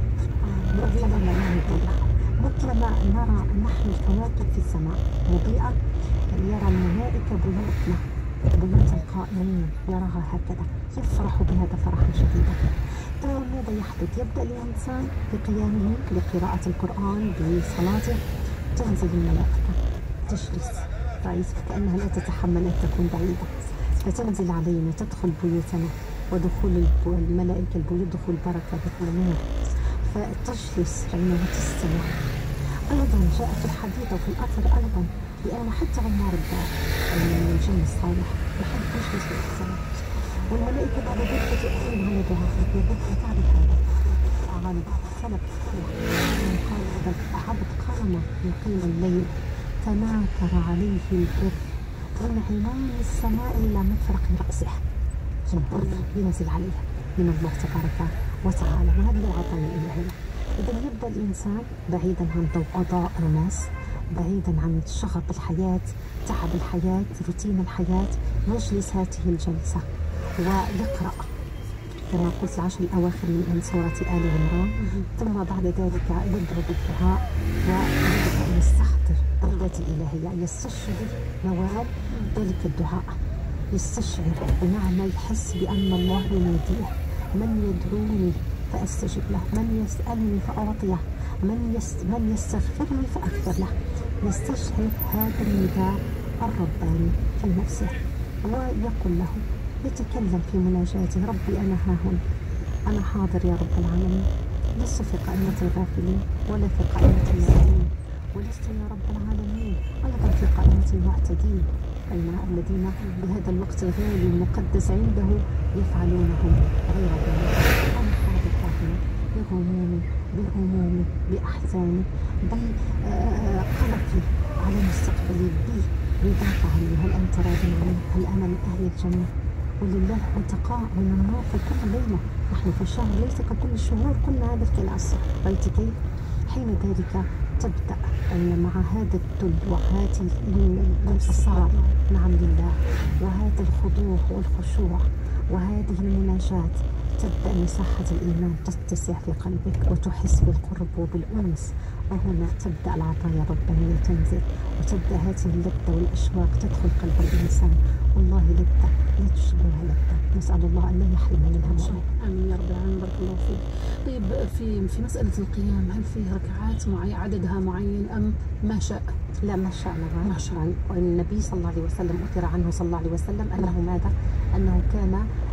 مثلما نرى نحن الكواكب في السماء مضيئة، يرى الملائكة بيوت القائمين يراها هكذا، يفرح بهذا فرحا شديدا. ترى ماذا يحدث؟ يبدأ الإنسان بقيامه بقراءة القرآن بصلاته، تنزل الملائكة تجلس رئيس كأنها لا تتحمل أن تكون بعيدة، فتنزل علينا تدخل بيوتنا، ودخول الملائكة البيوت دخول بركة دخول نور، فتجلس عندما تستمع. أيضا جاء في الحديث وفي الأثر أيضا لأن حتى عمار الدار من الجن الصالح يحب يجلس في السماء، والملائكة بعد ذلك تؤثر على دعائك. يقول تعرف هذا عن سلف قال إذا العبد قام يقيم الليل تناكر عليه البر من عنان السماء إلى مفرق رأسه، البر ينزل عليه من الله تبارك وتعالى، وهذه العطايا الإلهية. إذا يبدأ الإنسان بعيدا عن ضوضاء الناس، بعيدا عن شغب الحياة، تعب الحياة، روتين الحياة، يجلس هذه الجلسة ويقرأ كما قلت العشر الأواخر من سورة آل عمران، ثم بعد ذلك يبدأ بالدعاء ويبدأ أن يستحضر الذات الإلهية، يستشعر نوال ذلك الدعاء، يستشعر بمعنى يحس بأن الله يناديه، من يدعوني فأستجب له، من يسألني فأعطيه، من يستغفرني فأغفر له. يستشعر هذا النداء الرباني في نفسه ويقول له، يتكلم في مناجاته، ربي أنا ها هنا، أنا حاضر يا رب العالمين، لست في قائمة الغافلين ولا في قائمة النائمين، ولست يا رب العالمين أيضا في قائمة المعتدين الذين بهذا الوقت الغالي المقدس عنده يفعلونهم غير ذلك. أنا حاضر هنا بغمومي بهمومي بأحزاني بقلقي على مستقبلي برضاك عني، هل أنت راض عني؟ هل أنا من أهل الجنة؟ ولله عتقاء من النار في كل ليلة، نحن في الشهر ليس ككل الشهور، كنا هذا الكلاس. رأيت كيف؟ حين ذلك تبدأ أن مع هذا الذل وهذه الانتصار نعم لله وهذا الخضوع والخشوع وهذه المناجاة، تبدأ مساحة الإيمان تتسع في قلبك وتحس بالقرب وبالأنس، وهنا تبدأ العطايا الربانية تنزل، وتبدأ هذه اللذة والأشواق تدخل قلب الإنسان. والله لذة لا تشبهها لذة، نسأل الله أن لا يحرمنا منها. آمين يا رب العالمين، بارك الله فيك. طيب في مسألة القيام هل فيه ركعات عددها معين أم ما شاء؟ لا ما شاء الله ما شاء. النبي صلى الله عليه وسلم أثر عنه صلى الله عليه وسلم أنه ماذا؟ أنه كان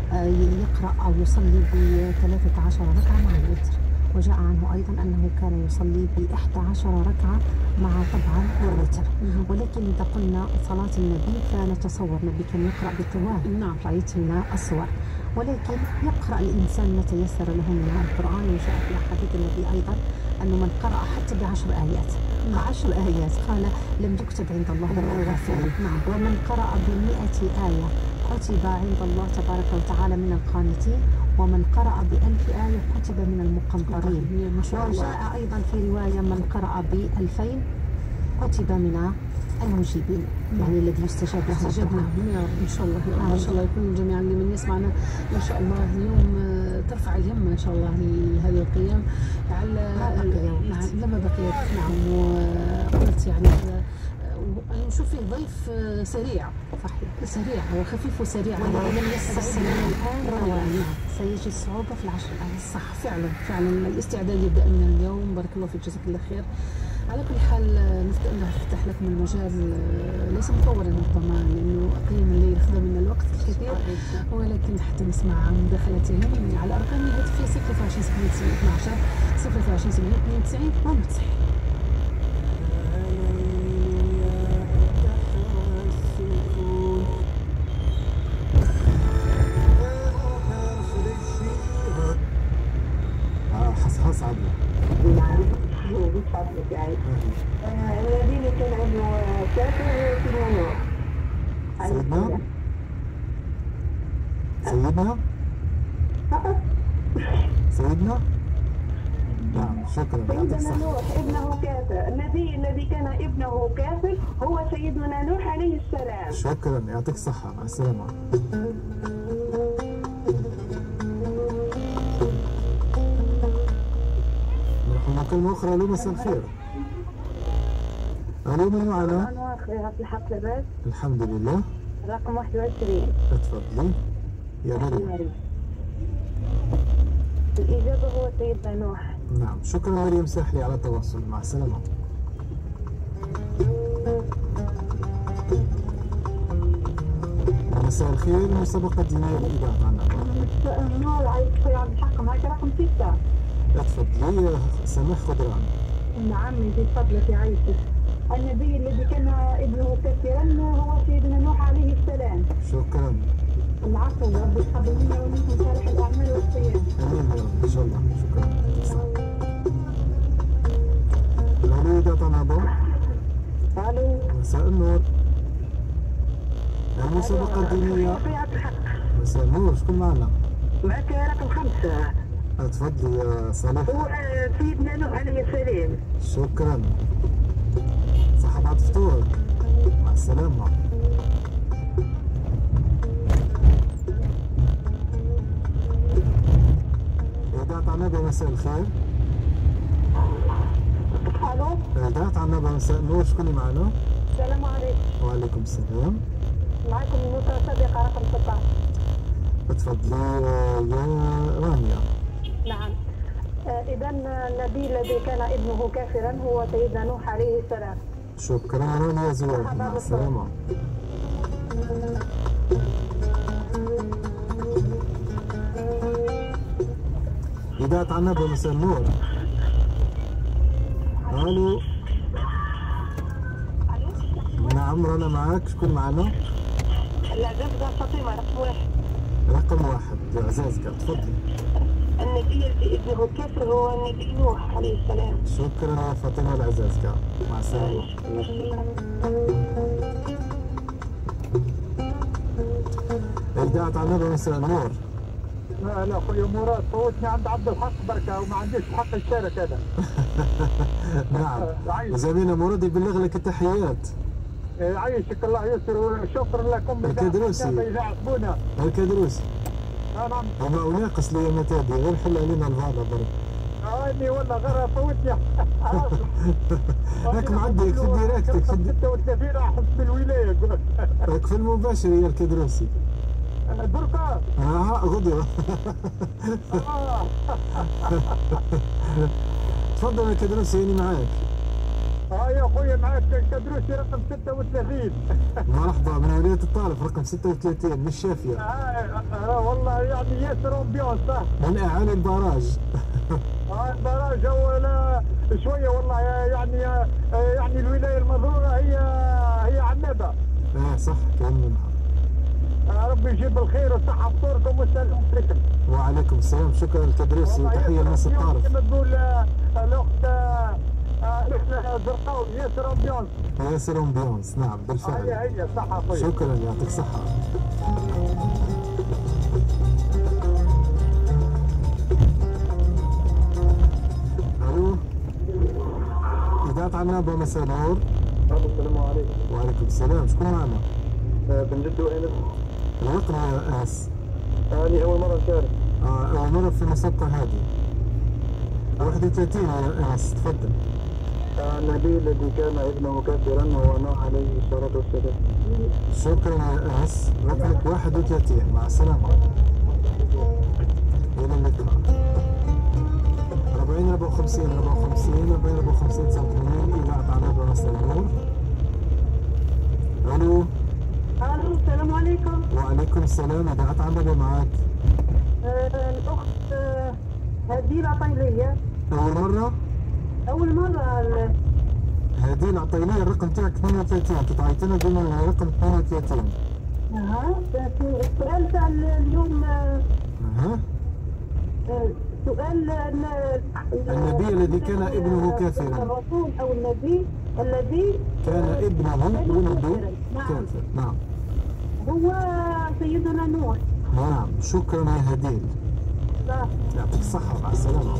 يقرأ أو يصلي ب13 ركعة مع الوتر، وجاء عنه أيضا أنه كان يصلي ب11 ركعة مع طبعا الوتر. ولكن إذا قلنا صلاة النبي فنتصور النبي كان يقرأ بالطوال، نعم رأيت لنا الصور، ولكن يقرأ الإنسان ما تيسر له من القرآن. وجاء في أحاديث النبي أيضا أنه من قرأ حتى ب10 آيات 10 آيات قال لم يكتب عند الله غافلا، ومن قرأ ب100 آية كتب عند الله تبارك وتعالى من القانتين، ومن قرأ ب1000 آية كتب من المقنطرين. وجاء أيضا في رواية من قرأ ب2000 كتب من المجيبين، يعني الذي يستجاب له. استجبنا يا رب إن شاء الله. إن شاء الله يكون جميعا لمن يسمعنا إن شاء الله اليوم ترفع اليمة إن شاء الله لهذا القيام على لما بقيت. نعم، وقلت يعني أنا نشوف فيه ضيف سريع، صحيح سريع وخفيف وسريع، ولم يستسلم الآن سيجي الصعوبة في العشر الآن. صح فعلا الاستعداد يبدأ من اليوم. بارك الله فيك، جزاك الله خير. على كل حال نفتح لكم المجال ليس مطورا ربما لأنه قيام الليل أخذ منا الوقت الكثير، ولكن حتى نسمع مداخلتهم على أرقام الهاتفية 022 712 022 792 92. كافر سيدنا نوح. سيدنا نعم شكرا. سيدنا نوح ابنه كافر، النبي الذي كان ابنه كافر هو سيدنا نوح عليه السلام. شكرا يعطيك الصحة، مع السلامة. نروح لمكالمة أخرى. ألو مساء الخير. ألو من معنا؟ أنا أخي الحق لاباس؟ الحمد لله. رقم 21. اتفضلي يا مريم. الإجابة هو سيدنا نوح. نعم شكرا مريم ساحلي على التواصل، مع السلامة. مساء الخير. مسابقة دينية لإذاعة عنابة. مساء النور، عايز عبد الحق معك رقم 6. اتفضلي يا سماح خضران. نعم يزيد فضلك يعيشك. النبي الذي كان ابنه كافرا هو سيدنا نوح عليه السلام. شكرا. العفو، رب يتقبل منا ومنكم صالح الأعمال والصيام. آمين يا رب إن شاء الله. شكرا. ألو إذاعة عنابة. ألو مساء النور. المسابقة الدينية. مساء النور، شكون معنا؟ معك رقم 5. اتفضلي يا صالح. هو سيدنا نوح عليه السلام. شكرا. صحة بعد فطور، مع السلامة. إذاعة عنابة مساء الخير. ألو إذاعة عنابة مساء النور، شكون معنا؟ السلام عليكم. وعليكم السلام. معكم المتسابقة رقم 16. اتفضلي يا رانيا. نعم. إذا النبي الذي كان ابنه كافرا هو سيدنا نوح عليه السلام. شكرا رانيا زواج، مع السلامة. إذاعة عنابة مساء النور. ألو. نعم رانا معاك، شكون معنا؟ العزازكة فاطمة رقم 1. رقم 1 يا عزازكة، تفضلي. النبي الذي ابنه كافر هو النبي نوح عليه السلام. شكرا يا فاطمة العزازكة، مع السلامة. إذاعة عنابة مساء النور. لا اخويا مراد فوتني عند عبد الحق بركه وما عنديش حق الشارك انا. نعم زميلنا مراد يبلغ لك التحيات. يعيشك الله يسر وشكرا لكم. الكدروسي. يعاقبونا. الكدروسي. نعم. وما ناقص لي متادي، غير حل علينا الفاضة برك. اني والله غير فوتني. هاك معديك في ديريكتك. 36 احس بالولايه. هاك في المباشر يا الكدروسي. بركة. غدوة. تفضل يا كدروسي، أنا معاك. يا أخويا معاك كدروسي رقم 36. مرحبا، من ولاية الطالب رقم 36 من الشافية. والله يعني ياسر أمبيونس. من أعالي البراج. البراج ولا شوية والله يعني الولاية المضرورة هي عنابة. صح كان منها. ربي يجيب الخير والصحة بطوركم والسلام عليكم. وعليكم السلام، شكرا الكدروسي وتحية لناس الطارف. كما تقول الأخت زرقاوي ياسر أمبيونس. ياسر أمبيونس، نعم بالفعل. هي صحة أخوي. شكرا يعطيك صحة. ألو إذاعة عنابة مساء النور. السلام عليكم. وعليكم السلام، شكون معنا؟ بن جدو أنس. الرقم يا أنس. هذه أول مرة نشارك. أول مرة في المسابقة هذه. 31 يا أنس، تفضل. النبي الذي كان ابنه كافرا هو نوح عليه الصلاة والسلام. شكرا يا أنس، رقمك 31، مع السلامة. إلى اللقاء. 40 54 54 40 54 89 إذاعة عنابة مساء النور. ألو. الو السلام عليكم. وعليكم السلام، إذاعة عنابة معك. الأخت هدي العطيلية. أول مرة؟ أول مرة. هدي العطيلية الرقم تاعك 32، كنت عيطنا قلنا لنا رقم 32. السؤال تاع اليوم. سؤال النبي الذي كان ابنه كافرا. الرسول أو النبي الذي كان ابنه ولد كافر. نعم. هو سيدنا نوح. نعم. شكرا يا هديل. يعطيك الصحة، مع السلامة.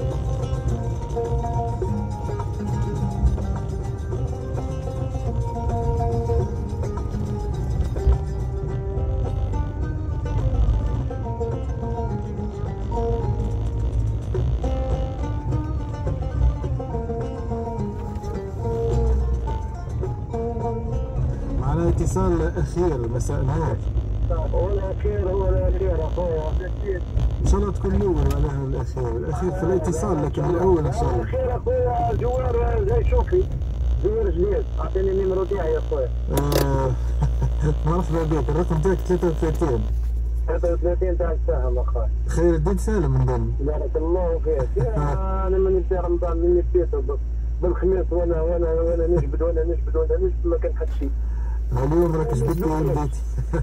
معنا اتصال أخير. مساء النور. هو الأخير أخويا. إن شاء الله تكون الأول ولا الأخير. الأخير في الاتصال لكن الأول إن شاء الله. الأخير أخويا جوار زي شوفي. جوار جديد. أعطيني النمرة تاعي يا أخويا. مرحبا بك. الرقم تاعك 33. 33 تاع السهم أخويا. خير الدين سالم من ضمن. بارك الله فيك. أنا من نتا رمضان من نتيته بالخميس وأنا نجبد ما كان حد شيء. اليوم راك جبدتي ولديتي.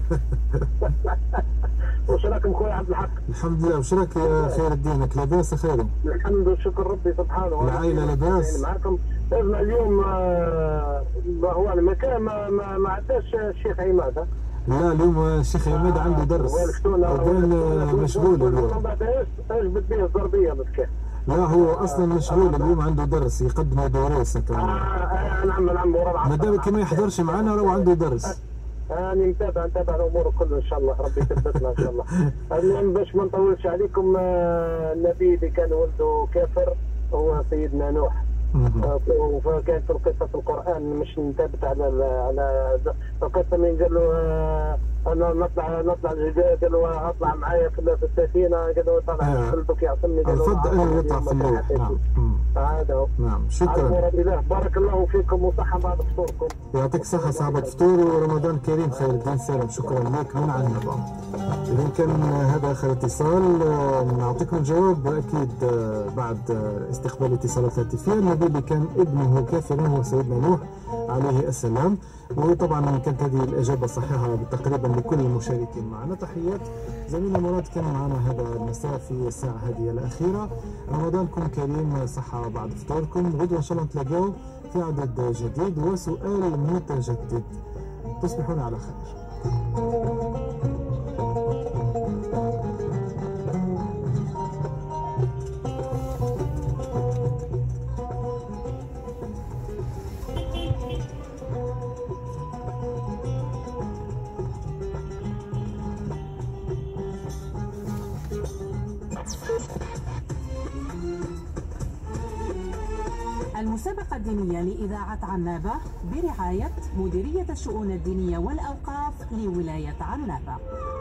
واش راكم خويا عبد الحق؟ الحمد لله. واش راك يا خير الدينك؟ لاباس خير؟ الحمد والشكر ربي سبحانه وتعالى. العائلة لاباس؟ معكم. اسمع اليوم هو المكان ما عداش الشيخ عماد. لا اليوم الشيخ عماد عنده درس وكان مشغول اليوم. ايش بديه الضربيه مسكين. لا هو اصلا مشغول اليوم، عنده درس يقدم دروس. نعم ما دام كي ما يحضرش معنا راهو عنده درس. أنا متابع الأمور كلها إن شاء الله. ربي يثبتنا إن شاء الله. المهم باش ما نطولش عليكم، النبي اللي كان ولده كافر هو سيدنا نوح. وكان في القصة في القرآن مش نثبت على القصة من قال له أنا نطلع الجبال، قال له أطلع معايا في السفينة، قال له طلع قلبك يعصمني، قال له يطلع في اللوح. نعم. هذا هو. نعم. شكرا. بارك الله فيكم وصحة بعد فطوركم. يعطيك الصحة صاحبة فطور ورمضان كريم. خير الدين سالم. شكرا لك من عنبة. إذا كان هذا آخر اتصال نعطيكم الجواب أكيد بعد استقبال اتصالات هاتفية. النبي اللي كان ابنه كافرا هو سيدنا نوح عليه السلام. وطبعا كانت هذه الإجابة صحيحة تقريبا لكل المشاركين معنا. تحيات زميلنا مراد كان معنا هذا المساء في الساعة هذه الأخيرة. رمضانكم كريم، صحة بعد فطوركم. غدوة إن شاء الله نتلاقاو في عدد جديد وسؤال متجدد. تصبحون على خير. المسابقة الدينية لإذاعة عنابة برعاية مديرية الشؤون الدينية والأوقاف لولاية عنابة.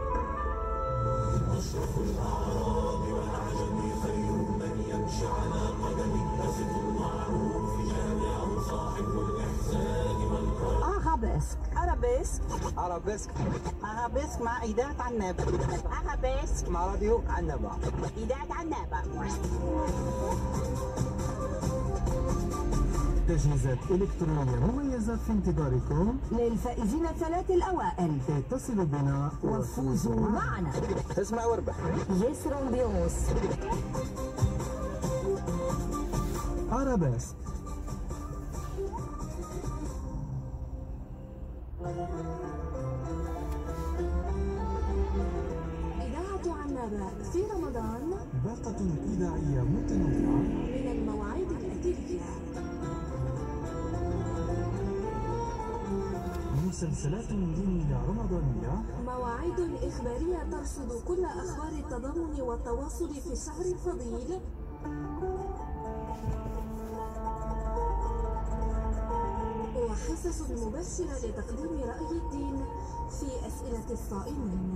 أشرف الأعراب والعجم خير من يمشي على قدم يصف المعروف جامع صاحب الإحسان والكرم. أرابيسك مع إذاعة عنابة. أرابيسك مع راديو عنابة. إذاعة عنابة. تجهيزات إلكترونية مميزة في انتظاركم للفائزين الثلاث الأوائل. اتصلوا بنا وفوزوا معنا. اسمع واربح. يسر امبيونس. أرابيسك. إذاعة عنابة في رمضان باقة إذاعية متنوعة من المواعيد الأثرية. مسلسلات دينية رمضانية. مواعيد إخبارية ترصد كل أخبار التضامن والتواصل في الشهر الفضيل. وحصص مبشرة لتقديم رأي الدين في أسئلة الصائمين.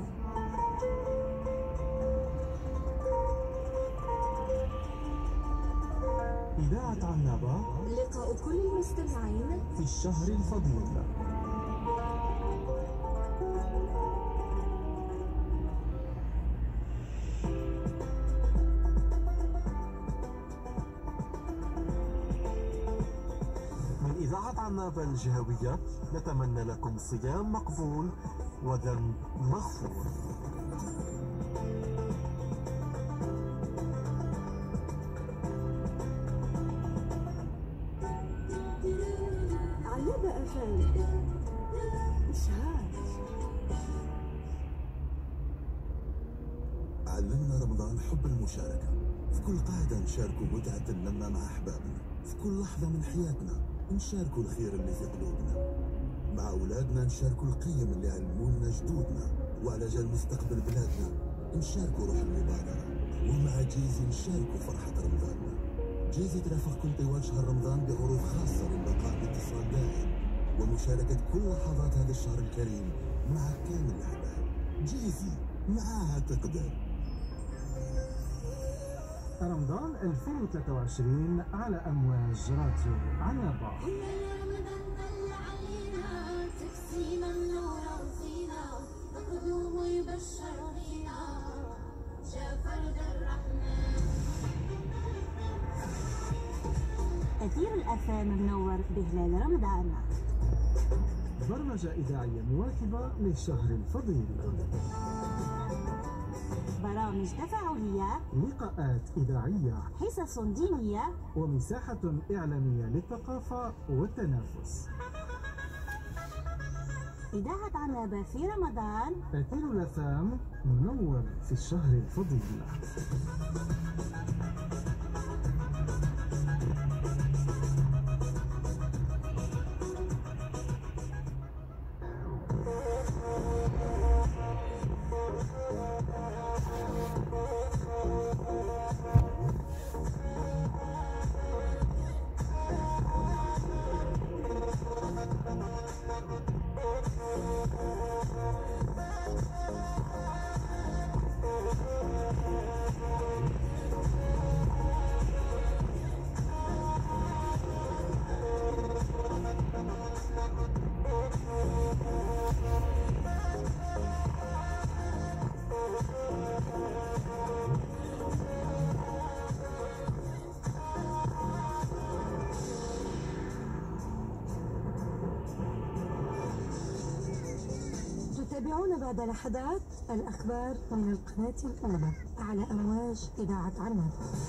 إذاعة عنابة. لقاء كل المستمعين في الشهر الفضيل. من إذاعة عنابة الجهوية نتمنى لكم صيام مقبول وذنب مغفور. الاحتفال. إيش هاد؟ علمنا رمضان حب المشاركة. في كل قعدة نشاركوا متعة اللمة مع أحبابنا، في كل لحظة من حياتنا نشاركوا الخير اللي في قلوبنا، مع أولادنا نشاركوا القيم اللي علمونا جدودنا، وعلى جال مستقبل بلادنا نشاركوا روح المبادرة، ومع جيزي نشاركوا فرحة رمضاننا. جيزي ترافقكم طوال شهر رمضان بعروض خاصة للبقاء باتصال دائم ومشاركة كل لحظات هذا الشهر الكريم مع كامل الأحباب. جيزي معاها تقدر. رمضان 2023 على أمواج راديو عنابة. أثير الأفلام منور بهلال رمضان. برمجة إذاعية مواكبة للشهر الفضيل. برامج تفاعلية، لقاءات إذاعية، حصص دينية، ومساحة إعلامية للثقافة والتنافس. إذاعة عنابة في رمضان. أثير الأفلام منور في الشهر الفضيل. تابعونا بعد لحظات الأخبار من القناة الأولى على أمواج إذاعة عنابة.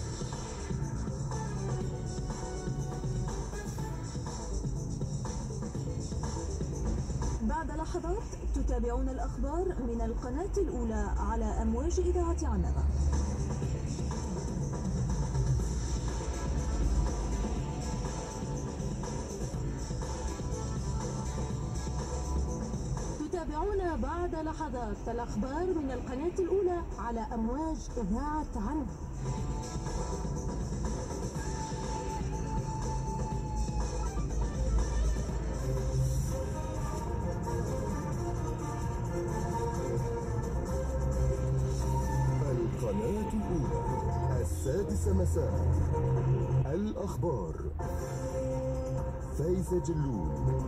بعد لحظات تتابعون الأخبار من القناة الأولى على أمواج إذاعة عنابة. تابعونا بعد لحظات الأخبار من القناة الأولى على أمواج إذاعة عنابة. القناة الأولى 6 مساء. الأخبار فايزة جلول.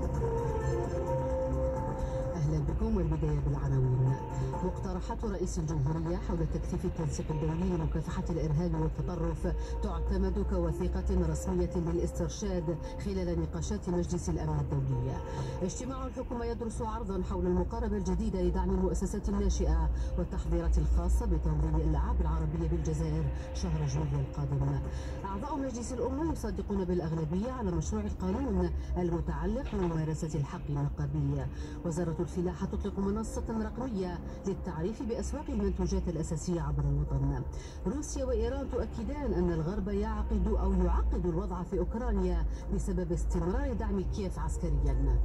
أهلا بكم والبداية بالعناوين. مقترحات رئيس الجمهورية حول تكثيف التنسيق الدولي لمكافحة الإرهاب والتطرف تعتمد كوثيقة رسمية للاسترشاد خلال نقاشات مجلس الأمن الدولي. اجتماع الحكومة يدرس عرضا حول المقاربة الجديدة لدعم المؤسسات الناشئة والتحضيرات الخاصة بتنظيم الألعاب العربية بالجزائر شهر جويلية القادم. أعضاء مجلس الأمة يصدقون بالأغلبية على مشروع القانون المتعلق بممارسة الحق النقابي. وزارة الفلاحة تطلق منصة رقمية للتعريف بأسواق المنتوجات الأساسية عبر الوطن. روسيا وإيران تؤكدان أن الغرب يعقد الوضع في أوكرانيا بسبب استمرار دعم كييف عسكريا.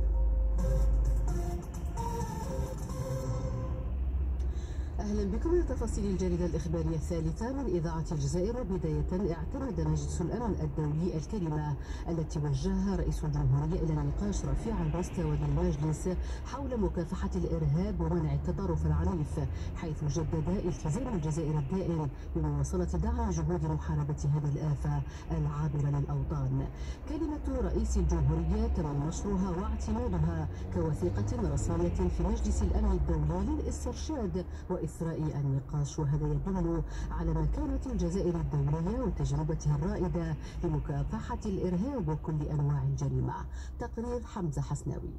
أهلا بكم لتفاصيل الجريدة الإخبارية الثالثة من إذاعة الجزائر. بداية اعتمد مجلس الأمن الدولي الكلمة التي وجهها رئيس الجمهورية إلى نقاش رفيع المستوى للمجلس حول مكافحة الإرهاب ومنع التطرف العنيف، حيث جدد التزام الجزائر الدائم بمواصلة دعم جهود محاربة هذه الآفة العابرة للأوطان. كلمة رئيس الجمهورية تم نشرها واعتمادها كوثيقة رسمية في مجلس الأمن الدولي للاسترشاد وإثراء النقاش، وهذا يدل على مكانة الجزائر الدولية وتجربتها الرائدة لمكافحة الإرهاب وكل أنواع الجريمة. تقرير حمزة حسناوي.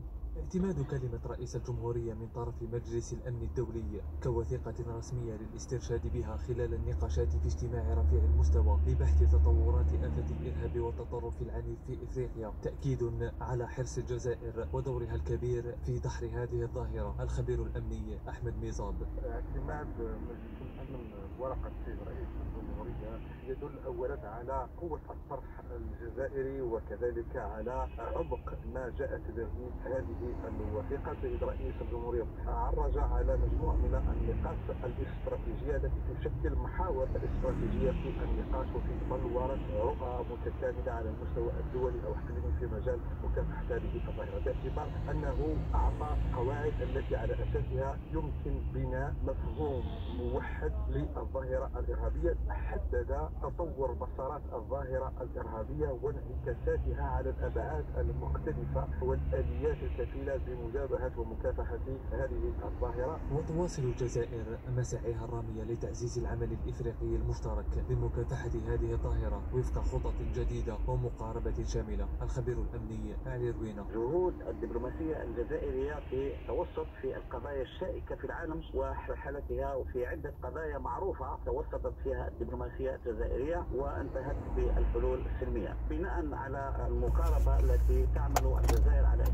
اعتماد كلمة رئيس الجمهورية من طرف مجلس الأمن الدولي كوثيقة رسمية للاسترشاد بها خلال النقاشات في اجتماع رفيع المستوى لبحث تطورات آفة الإرهاب والتطرف العنيف في إفريقيا تأكيد على حرص الجزائر ودورها الكبير في دحر هذه الظاهرة. الخبير الأمني أحمد ميزاب. اعتماد مجلس الأمن ورقة السيد رئيس الجمهورية يدل أولا على قوة الطرح الجزائري وكذلك على عمق ما جاءت به هذه الوثيقة. السيد رئيس الجمهورية عرج على مجموعة من النقاط الاستراتيجية التي تشكل محاور الاستراتيجية في النقاش وفي بلورة رؤى متكاملة على المستوى الدولي أو إقليمي في مجال مكافحة هذه الظاهرة، باعتبار أنه أعطى قواعد التي على أساسها يمكن بناء مفهوم موحد للظاهرة الإرهابية، حدد تطور مسارات الظاهرة الإرهابية وانعكاساتها على الأبعاد المختلفة والآليات الكفيلة بمجابهة ومكافحة هذه الظاهرة. وتواصل الجزائر مساعيها الرامية لتعزيز العمل الإفريقي المشترك لمكافحة هذه الظاهرة وفق خطط جديدة ومقاربة شاملة. الخبير الأمني علي روينة. جهود الدبلوماسية الجزائرية في توسط في القضايا الشائكة في العالم وحالتها، وفي عدة قضايا معروفة توسطت فيها الدبلوماسية الجزائرية وانتهت بالحلول السلمية بناء على المقاربة التي تعمل الجزائر على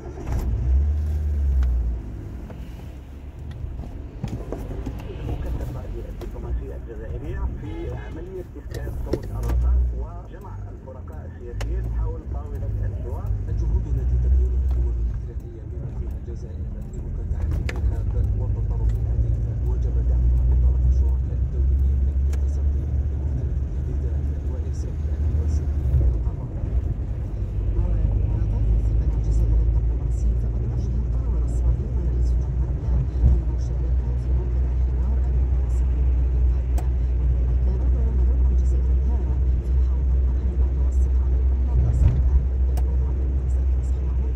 المكثفة للدبلوماسية الجزائرية في عملية إسكات صوت الرصاص وجمع الفرقاء السياسيين حول طاولة الحوار. الجهود التي تبذلها الدول الإفريقية بما فيها الجزائر لمكافحة الإرهاب والتطرف العنيف وجب دعمها من طرف الشركاء الدوليين للتصدي لمختلف التهديدات وإرسال الوسائل للقرار. ونظرا لثقل الجزائر الدبلوماسي فقد وجه الطاور الصادق رئيس الجمهورية للمشاركة في منتدى الحوار المتوسط بين إيطاليا، وذلك نظرا لدور الجزائر الهام في حوض البحر المتوسط على الأمة الصعبة. يقول عبد الرزاق اسماعيل.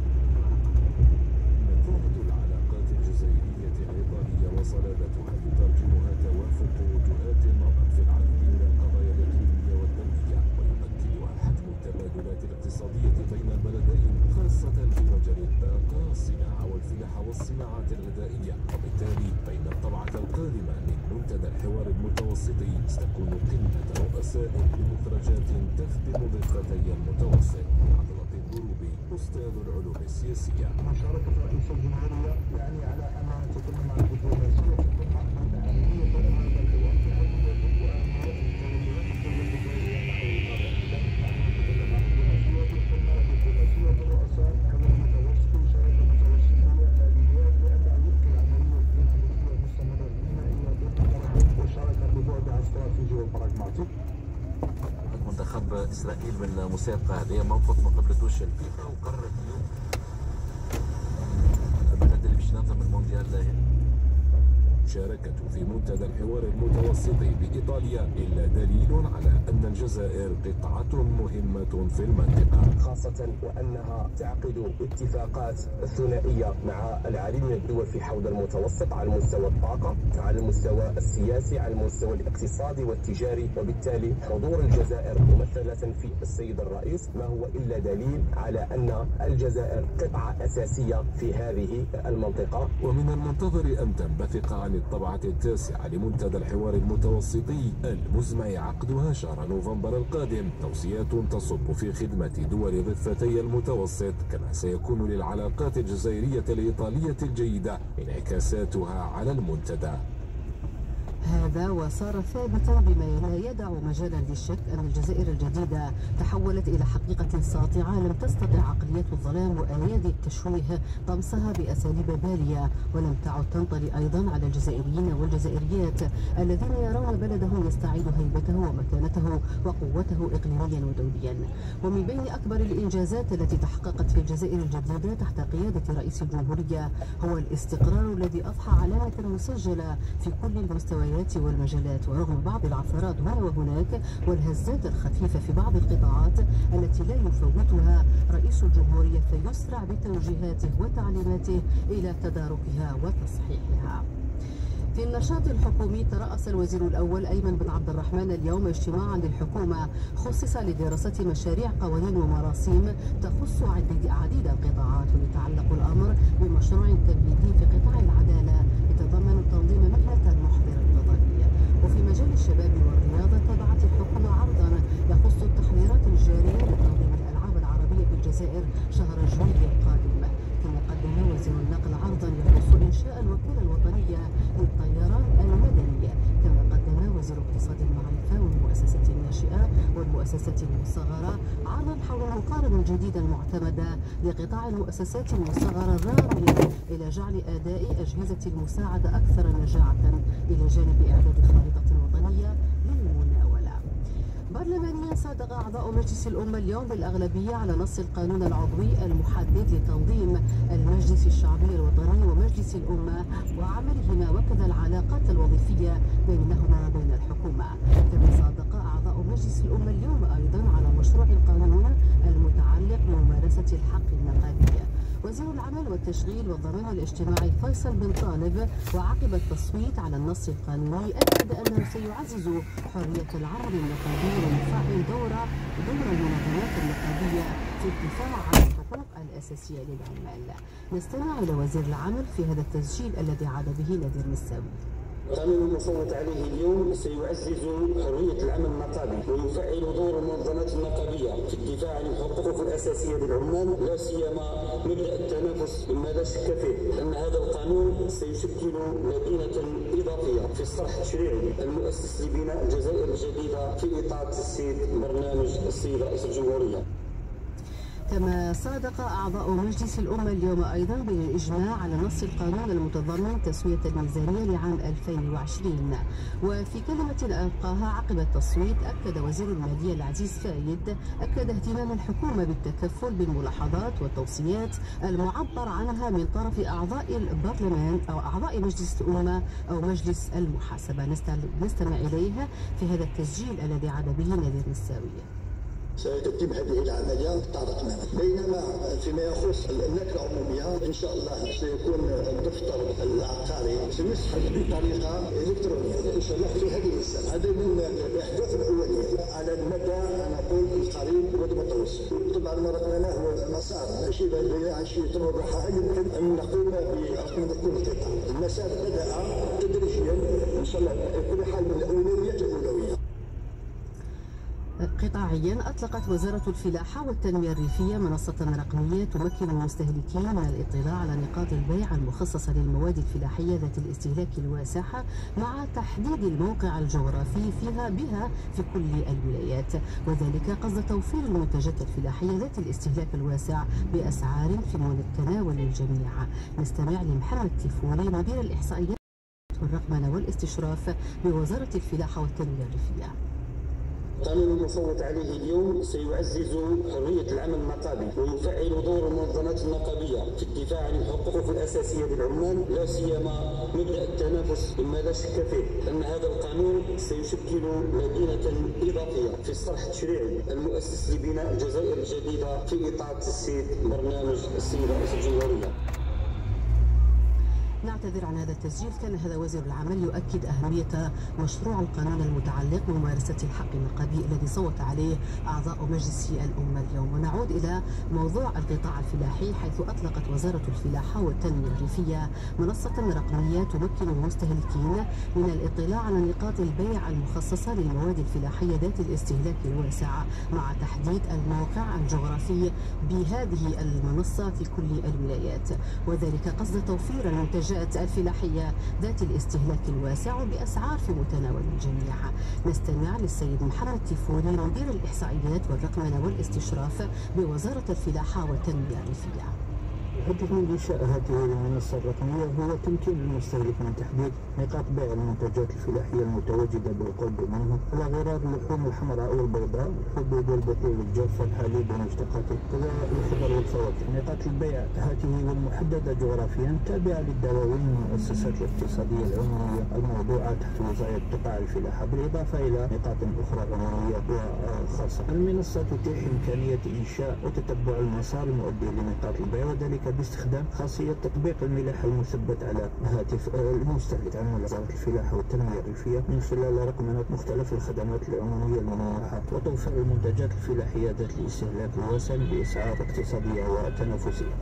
نتيجة العلاقات الجزائرية الإيطالية وصلابتها يترجمها توافق وجهات النظر في العديد من القضايا الإقليمية والدولية، ويمكنها حجم التبادلات الاقتصادية بين البلدين خاصة في مجال الطاقة، الصناعة والفلاحة والصناعات الغذائية. وبالتالي فإن الطبعة القادمة من منتدى الحوار المتوسطي ستكون قمة رؤساء بمخرجات تخدم ضفتي المتوسط. عبد اللطيف بروبي أستاذ العلوم السياسية. مشاركة رئيس الجمهورية يعني على أنها تتم مع الدبلوماسية تتم مع أهمية هذا الحوار وأهمية دبلوماسية الرؤساء حوار متوسطي شركة متوسطية آليات لأنها يمكن عملية ديناميكية مستمرة بنائية بين الطرفين وشراكة ببعدها الاستراتيجي والبراغماتي. منتخب إسرائيل من المسابقة هذه موقف ما قبلتوش الفيفا وقررت اليوم البلد اللي باش ينظم المونديال. المشاركة في منتدى الحوار المتوسطي بإيطاليا إلا دليل على أن الجزائر قطعة مهمة في المنطقة، خاصة وأنها تعقد اتفاقات ثنائية مع العديد من الدول في حوض المتوسط على مستوى الطاقة، على المستوى السياسي، على المستوى الاقتصادي والتجاري. وبالتالي حضور الجزائر ممثلة في السيد الرئيس ما هو إلا دليل على أن الجزائر قطعة أساسية في هذه المنطقة. ومن المنتظر أن تنبثق عن الطبعة التاسعة لمنتدى الحوار المتوسطي المزمع عقدها شهر نوفمبر القادم توصيات تصب في خدمة دول ضفتي المتوسط، كما سيكون للعلاقات الجزائرية الإيطالية الجيدة انعكاساتها على المنتدى. هذا وصار ثابتا بما لا يدع مجالا للشك أن الجزائر الجديدة تحولت إلى حقيقة ساطعة لم تستطع عقليات الظلام وأيادي التشويه طمسها بأساليب بالية، ولم تعد تنطلي أيضا على الجزائريين والجزائريات الذين يرون بلدهم يستعيد هيبته ومكانته وقوته إقليميا ودوليا. ومن بين أكبر الإنجازات التي تحققت في الجزائر الجديدة تحت قيادة رئيس الجمهورية هو الاستقرار الذي أضحى علامة مسجلة في كل المستويات والمجالات، ورغم بعض العثرات هنا وهناك والهزات الخفيفة في بعض القطاعات التي لا يفوتها رئيس الجمهورية فيسرع بتوجيهاته وتعليماته إلى تداركها وتصحيحها. في النشاط الحكومي ترأس الوزير الأول أيمن بن عبد الرحمن اليوم اجتماعا للحكومة خصص لدراسة مشاريع قوانين ومراسيم تخص عديد القطاعات، ويتعلق الأمر بمشروع تنفيذي في قطاع العدالة يتضمن تنظيم مهنة المحضر القضائي. وفي مجال الشباب والرياضة تبعت الحكومة عرضا يخص التحضيرات الجارية لتنظيم الألعاب العربية بالجزائر شهر جويلية القادم. كما قدم وزير النقل عرضا يخص إنشاء الوكالة الوطنية للطيران المدني. كما قدم وزير اقتصاد المعرفة والمؤسسة الناشئة والمؤسسة المصغرة عرضا حول المقارنة الجديدة المعتمدة لقطاع المؤسسات المصغرة الرامية إلى جعل أداء أجهزة المساعدة أكثر نجاعة إلى جانب إعداد خارطة وطنية للمناولة. برلمانيا صادق أعضاء مجلس الأمة اليوم بالأغلبية على نص القانون العضوي المحدد لتنظيم المجلس الشعبي الوطني ومجلس الأمة وعملهما وكذا العلاقات الوظيفية بينهما وبين الحكومة. كما صادق أعضاء مجلس الأمة اليوم أيضا على مشروع القانون المتعلق بممارسة الحق النقابي. وزير العمل والتشغيل والضمان الاجتماعي فيصل بن طالب وعقب التصويت على النص القانوني أكد أنه سيعزز حرية العمل النقابي ويفعل دور المنظمات النقابية في الدفاع عن الحقوق الأساسية للعمال. نستمع إلى وزير العمل في هذا التسجيل الذي عاد به نادر مساوي. القانون المصوت عليه اليوم سيعزز حرية العمل النقابي ويفعل دور المنظمات النقابية في الدفاع عن الحقوق الأساسية للعمال، لا سيما مبدأ التنافس مما لا شك فيه أن هذا القانون سيشكل لبنة إضافية في الصرح التشريعي المؤسس لبناء الجزائر الجديدة في إطار تجسيد برنامج السيد رئيس الجمهورية. كما صادق أعضاء مجلس الأمة اليوم أيضا بالإجماع على نص القانون المتضمن تسوية الميزانية لعام 2020. وفي كلمة ألقاها عقب التصويت أكد وزير المالية العزيز فايد اهتمام الحكومة بالتكفل بالملاحظات والتوصيات المعبر عنها من طرف أعضاء البرلمان أو أعضاء مجلس الأمة أو مجلس المحاسبة. نستمع إليها في هذا التسجيل الذي عاد به نادر مساوي. ستتم هذه العملية طارقنا، بينما فيما يخص النقل العمومية إن شاء الله سيكون الدفتر العقاري سيسحب بطريقة إلكترونية إن شاء الله في هذه السنة. هذا من الأحداث الأولية على المدى نقول القريب والمتوسط. طبعا ما رقمناه هو مسار ماشي عن شيء توضح، يمكن أن نقوم برقم كل قطاع. المسار بدأ تدريجيا إن شاء الله كل حال من الأولويات الأولوية. قطاعيا أطلقت وزارة الفلاحة والتنمية الريفية منصة رقمية تمكن المستهلكين من الاطلاع على نقاط البيع المخصصة للمواد الفلاحية ذات الاستهلاك الواسع مع تحديد الموقع الجغرافي بها في كل الولايات، وذلك قصد توفير المنتجات الفلاحية ذات الاستهلاك الواسع بأسعار في متناول الجميع. نستمع لمحمد تيفولي مدير الإحصائيات والرقمنة والاستشراف بوزارة الفلاحة والتنمية الريفية. القانون المصوت عليه اليوم سيعزز حرية العمل النقابي ويفعل دور المنظمات النقابية في الدفاع عن الحقوق الأساسية للعمال، لا سيما مبدأ التنافس مما لا شك فيه أن هذا القانون سيشكل لبنة إضافية في الصرح التشريعي المؤسس لبناء الجزائر الجديدة في إطار تجسيد برنامج السيد رئيس الجمهورية. نعتذر عن هذا التسجيل. كان هذا وزير العمل يؤكد أهمية مشروع القانون المتعلق بممارسة الحق النقابي الذي صوت عليه أعضاء مجلس الأمة اليوم. ونعود إلى موضوع القطاع الفلاحي، حيث أطلقت وزارة الفلاحة والتنمية الريفية منصة رقمية تمكن المستهلكين من الاطلاع على نقاط البيع المخصصة للمواد الفلاحية ذات الاستهلاك الواسع مع تحديد الموقع الجغرافي بهذه المنصة في كل الولايات، وذلك قصد توفير المنتجات الفلاحية ذات الاستهلاك الواسع بأسعار في متناول الجميع. نستمع للسيد محمد تيفولي مدير الإحصائيات والرقمنة والاستشراف بوزارة الفلاحة والتنمية الريفية. الهدف من إنشاء هذه المنصة الرقمية هو تمكين المستهلك من تحديد نقاط بيع المنتجات الفلاحية المتواجدة بالقرب منه على غرار اللحوم الحمراء والبيضاء، الحبوب والبقول الجافة، الحليب ومشتقاته، والخضر والفواكه. نقاط البيع هذه والمحددة جغرافيا تابعة للدواوين والمؤسسات الاقتصادية العمومية الموضوعة تحت وزارة قطاع الفلاحة، بالإضافة إلى نقاط أخرى عمومية وخاصة. المنصة تتيح إمكانية إنشاء وتتبع المسار المؤدي لنقاط البيع، وذلك باستخدام خاصية تطبيق الملاحة المثبت على هاتف المستهلك عن وزارة الفلاحة والتنمية الريفية من خلال رقمنة مختلف الخدمات العمومية الممنوحة وتوفير المنتجات الفلاحية ذات الاستهلاك الواسع بأسعار اقتصادية وتنافسية.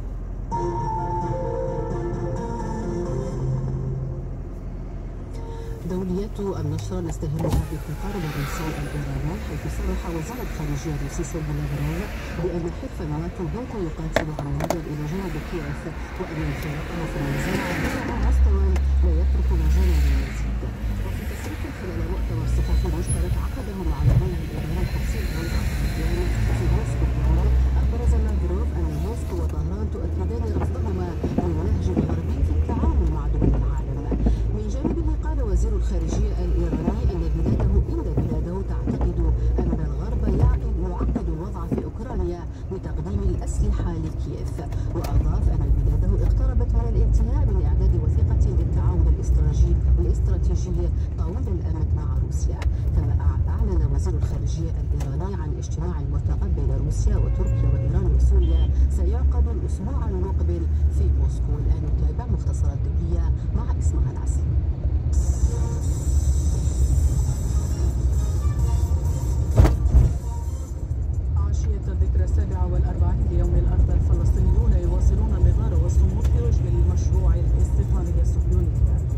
دوليات النشر نستهلها بتقارب الرئيسي الإيراني، حيث صرح وزير الخارجية الروسي سيرجي لافروف بأن حلف الناتو بات يقاتل عمليا إلى جانب كييف، وأن الفرق في النزاع على مستوى لا يترك مجالا للمزيد. وفي تصريح خلال مؤتمر صحفي مشترك عقده مع العميل الإيراني تحسين الأفغان في موسكو اليوم، أبرز لافروف أن موسكو وطهران تؤكدان رفضهما للنهج الغربي في التعامل مع دول العالم. من جانبه قال وزير الخارجية الإيراني إن بلاده تعتقد أن الغرب يعقد الوضع في أوكرانيا بتقديم الأسلحة لكييف، وأضاف أن بلاده اقتربت من الانتهاء من إعداد وثيقة للتعاون الاستراتيجي طويل الأمد مع روسيا. كما أعلن وزير الخارجية الإيراني عن اجتماع مرتقب بين روسيا وتركيا وإيران وسوريا سيعقد الأسبوع المقبل في موسكو. الآن نتابع مختصرات دولية مع إسماعيل العسل. عشية الذكرى 47 ليوم الأرض، الفلسطينيون يواصلون النضال والصمود في وجه المشروع الاستيطاني الصهيوني.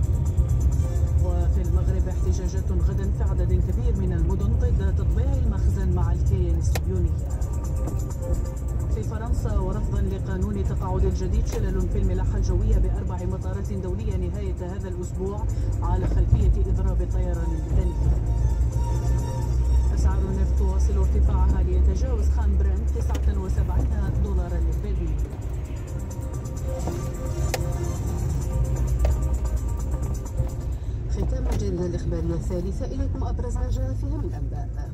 وفي المغرب احتجاجات غدا في عدد كبير من المدن ضد تطبيع المخزن مع الكيان الصهيوني. في فرنسا ورفضا لقانون تقاعد الجديد، شلل في الملاحة الجوية ب4 مطارات دولية نهاية هذا الأسبوع على خلفية إضراب الطيران المدني. أسعار النفط تواصل ارتفاعها ليتجاوز خام برنت $79 للبرميل. ختام الجريدة الإخبارية الثالثة، إليكم أبرز ما جاء فيها من أنباء.